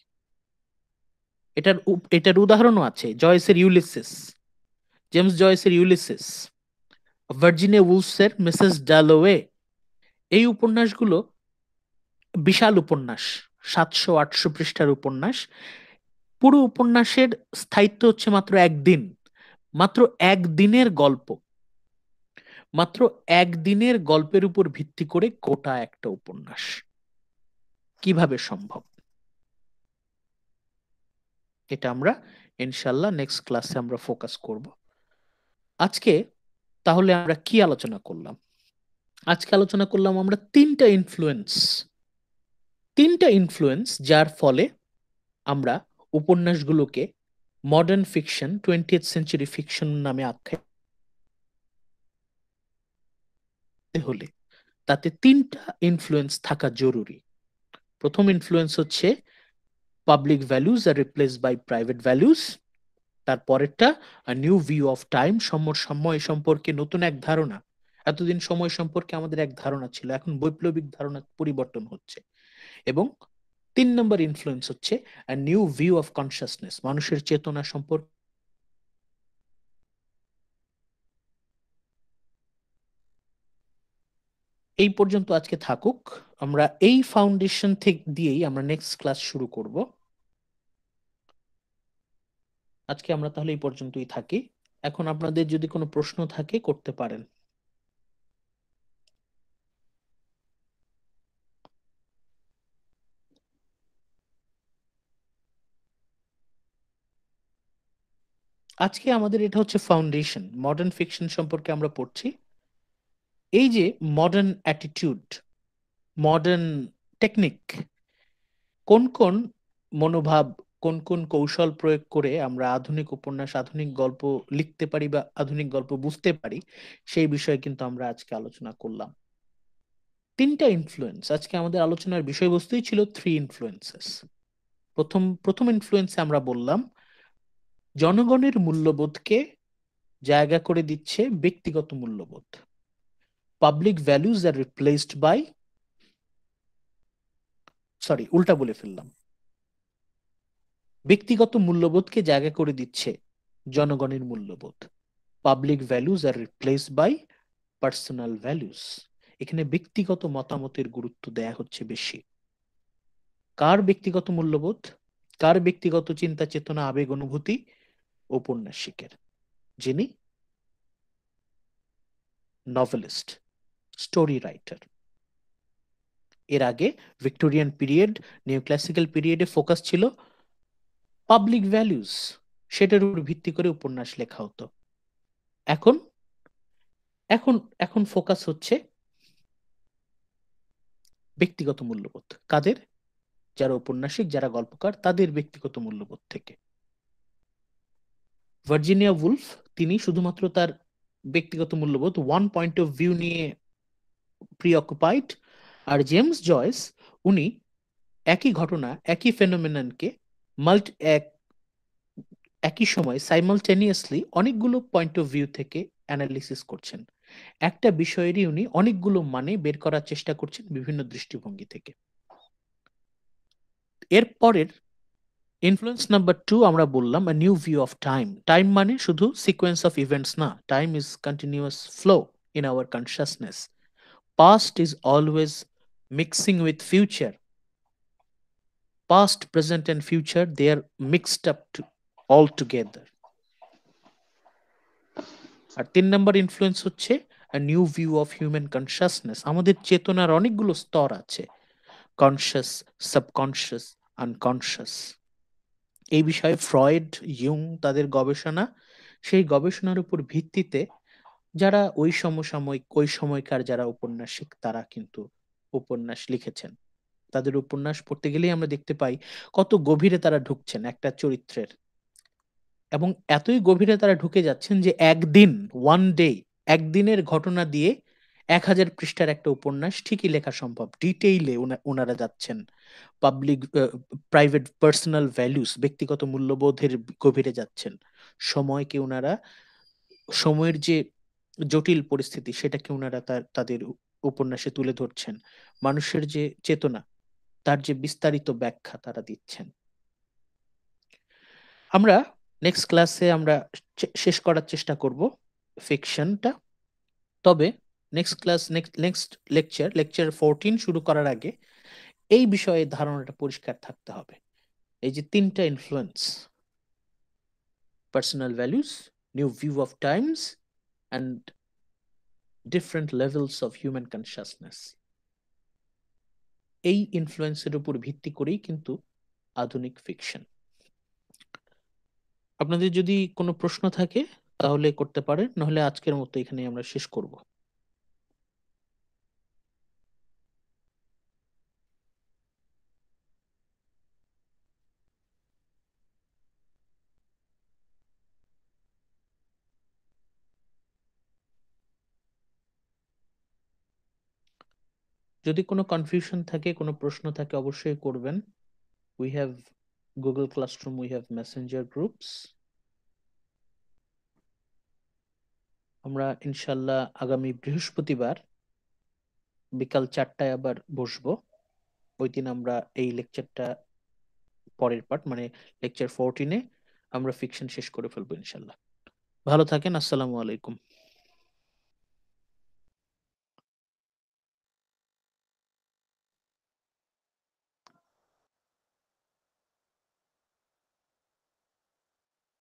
এটার উদাহরণও আছে, জয়েসের ইউলিসিস, জেমস জয়েসের ইউলিসিস, ভার্জিনিয়া উলফসের মিসেস ডালোয়ে। এই উপন্যাসগুলো বিশাল উপন্যাস, 700-800 পৃষ্ঠার উপন্যাস। পুরো উপন্যাসের স্থায়িত্ব হচ্ছে মাত্র একদিন, মাত্র একদিনের গল্প। মাত্র একদিনের গল্পের উপর ভিত্তি করে গোটা একটা উপন্যাস। কিভাবে সম্ভব? এটা আমরা ইনশাল্লাহ নেক্সট ক্লাসে আমরা ফোকাস করব। আজকে তাহলে আমরা কি আলোচনা করলাম? আজকে আলোচনা করলাম আমরা তিনটা ইনফ্লুয়েন্স যার ফলে আমরা উপন্যাসগুলোকে modern fiction, 20th century fiction নামে আখ্যায়িত হলে তাতে তিনটা ইনফ্লুয়েন্স থাকা জরুরি। প্রথম ইনফ্লুয়েন্স হচ্ছে public values are replace by private values. তারপরেরটা নিউ ভিউ অফ টাইম, সময় সম্পর্কে নতুন এক ধারণা। এতদিন সময় সম্পর্কে আমাদের এক ধারণা ছিল, এখন বৈপ্লবিক ধারণা পরিবর্তন হচ্ছে। এবং 3 নম্বর ইনফ্লুয়েন্স হচ্ছে নিউ ভিউ অফ কনসিয়াসনেস, মানুষের চেতনা সম্পর্কে। এই পর্যন্ত আজকে থাকুক। আমরা এই ফাউন্ডেশন থেকে দিয়েই আমরা নেক্সট ক্লাস শুরু করব। আজকে আমরা তাহলে এই পর্যন্তই থাকি। এখন আপনাদের যদি কোনো প্রশ্ন থাকে করতে পারেন। আজকে আমাদের এটা হচ্ছে ফাউন্ডেশন, মডার্ন ফিকশন সম্পর্কে আমরা পড়ছি। এই যে মডার্ন অ্যাটিটিউড, মডার্ন টেকনিক, কোন কোন মনোভাব, কোন কোন কৌশল প্রয়োগ করে আমরা আধুনিক উপন্যাস, আধুনিক গল্প লিখতে পারি বা আধুনিক গল্প বুঝতে পারি, সেই বিষয়ে কিন্তু আমরা আজকে আলোচনা করলাম। তিনটা ইনফ্লুয়েন্স, আজকে আমাদের আলোচনার বিষয়বস্তুই ছিল 3 ইনফ্লুয়েন্সেস। প্রথম ইনফ্লুয়েন্সে আমরা বললাম জনগণের মূল্যবোধকে জায়গা করে দিচ্ছে ব্যক্তিগত মূল্যবোধ। Public values are replaced by, sorry উল্টা বলে ফেললাম, ব্যক্তিগত মূল্যবোধকে জায়গা করে দিচ্ছে জনগণের মূল্যবোধ। Public values are replaced by personal values. এখানে ব্যক্তিগত মতামতের গুরুত্ব দেয়া হচ্ছে বেশি। কার ব্যক্তিগত মূল্যবোধ, কার ব্যক্তিগত চিন্তা চেতনা আবেগ অনুভূতি? ঔপন্যাসিকের, যিনি নভেলিস্ট, স্টোরি রাইটার। এর আগে ভিক্টোরিয়ান পিরিয়ড, নিউ ক্লাসিক্যাল পিরিয়ডে ফোকাস ছিল পাবলিক ভ্যালুজ, সেটার উপর ভিত্তি করে উপন্যাস লেখা হতো। এখন এখন এখন ফোকাস হচ্ছে ব্যক্তিগত মূল্যবোধ। কাদের? যারা উপন্যাসিক, যারা গল্পকার, তাদের ব্যক্তিগত মূল্যবোধ থেকে। ভার্জিনিয়া উলফ তিনি শুধুমাত্র তার ব্যক্তিগত মূল্যবোধ, ওয়ান পয়েন্ট অফ ভিউ নিয়ে প্রিঅকুপাইড। আর জেমস জয়েস উনি একই ঘটনা, একই ফেনোমেননকে একই সময় সাইমালটেনিয়াসলি অনেকগুলো পয়েন্ট অফ ভিউ থেকে অ্যানালিসিস করছেন। একটা বিষয়েরই উনি অনেকগুলো মানে বের করার চেষ্টা করছেন বিভিন্ন দৃষ্টিভঙ্গি থেকে। এর পরের ইনফ্লুয়েন্স নাম্বার 2 আমরা বললাম new view of time. Time মানে শুধু সিকোয়েন্স অফ ইভেন্টস না, time is continuous flow in our consciousness. Past is always mixing with future. Past, present and future, they are mixed up all together. আর 3 নম্বর ইনফ্লুয়েন্স হচ্ছে new view of human consciousness. আমাদের চেতনার অনেকগুলো স্তর আছে, কনসিয়াস, সাবকনসিয়াস, আনকনসিয়াস। এই বিষয়ে ফ্রয়েড, ইয়ুং তাদের গবেষণা, সেই গবেষণার উপর ভিত্তিতে যারা ওই সময়কার যারা উপন্যাসিক তারা কিন্তু উপন্যাস লিখেছেন। তাদের উপন্যাস পড়তে গেলেই আমরা দেখতে পাই কত গভীরে তারা ঢুকছেন একটা চরিত্রের, এবং এতই গভীরে তারা ঢুকে যাচ্ছেন যে একদিনের ঘটনা দিয়ে 1000 পৃষ্ঠার একটা উপন্যাস ঠিকই লেখা সম্ভব। ডিটেইলে ওনারা যাচ্ছেন। পাবলিক, প্রাইভেট, পার্সোনাল ভ্যালুস, ব্যক্তিগত মূল্যবোধের গভীরে যাচ্ছেন। সময়কে ওনারা, সময়ের যে জটিল পরিস্থিতি সেটাকে ওনারা তাদের উপন্যাসে তুলে ধরছেন। মানুষের যে চেতনা, তার যে বিস্তারিত ব্যাখ্যা তারা দিচ্ছেন। আমরা নেক্সট ক্লাসে আমরা শেষ করার চেষ্টা করব ফিকশনটা। তবে নেক্সট লেকচার 14 শুরু করার আগে এই বিষয়ে ধারণাটা পরিষ্কার থাকতে হবে। এই যে 3টা influence, personal values, new view of times and different levels of human consciousness. এই ইনফ্লুয়েন্সের উপর ভিত্তি করেই কিন্তু আধুনিক ফিকশন। আপনাদের যদি কোনো প্রশ্ন থাকে তাহলে করতে পারেন, নাহলে আজকের মতো এখানে আমরা শেষ করব। যদি কোনো কনফিউশন থাকে, কোনো প্রশ্ন থাকে, অবশ্যই করবেন। We have Google classroom, we have messenger groups. আমরা ইনশাল্লাহ আগামী বৃহস্পতিবার বিকাল 4টায় আবার বসবো। ওই দিন আমরা এই লেকচারটা, পরের পার্ট মানে লেকচার 14-এ আমরা ফিকশন শেষ করে ফেলবো ইনশাল্লাহ। ভালো থাকেন, আসসালামু আলাইকুম।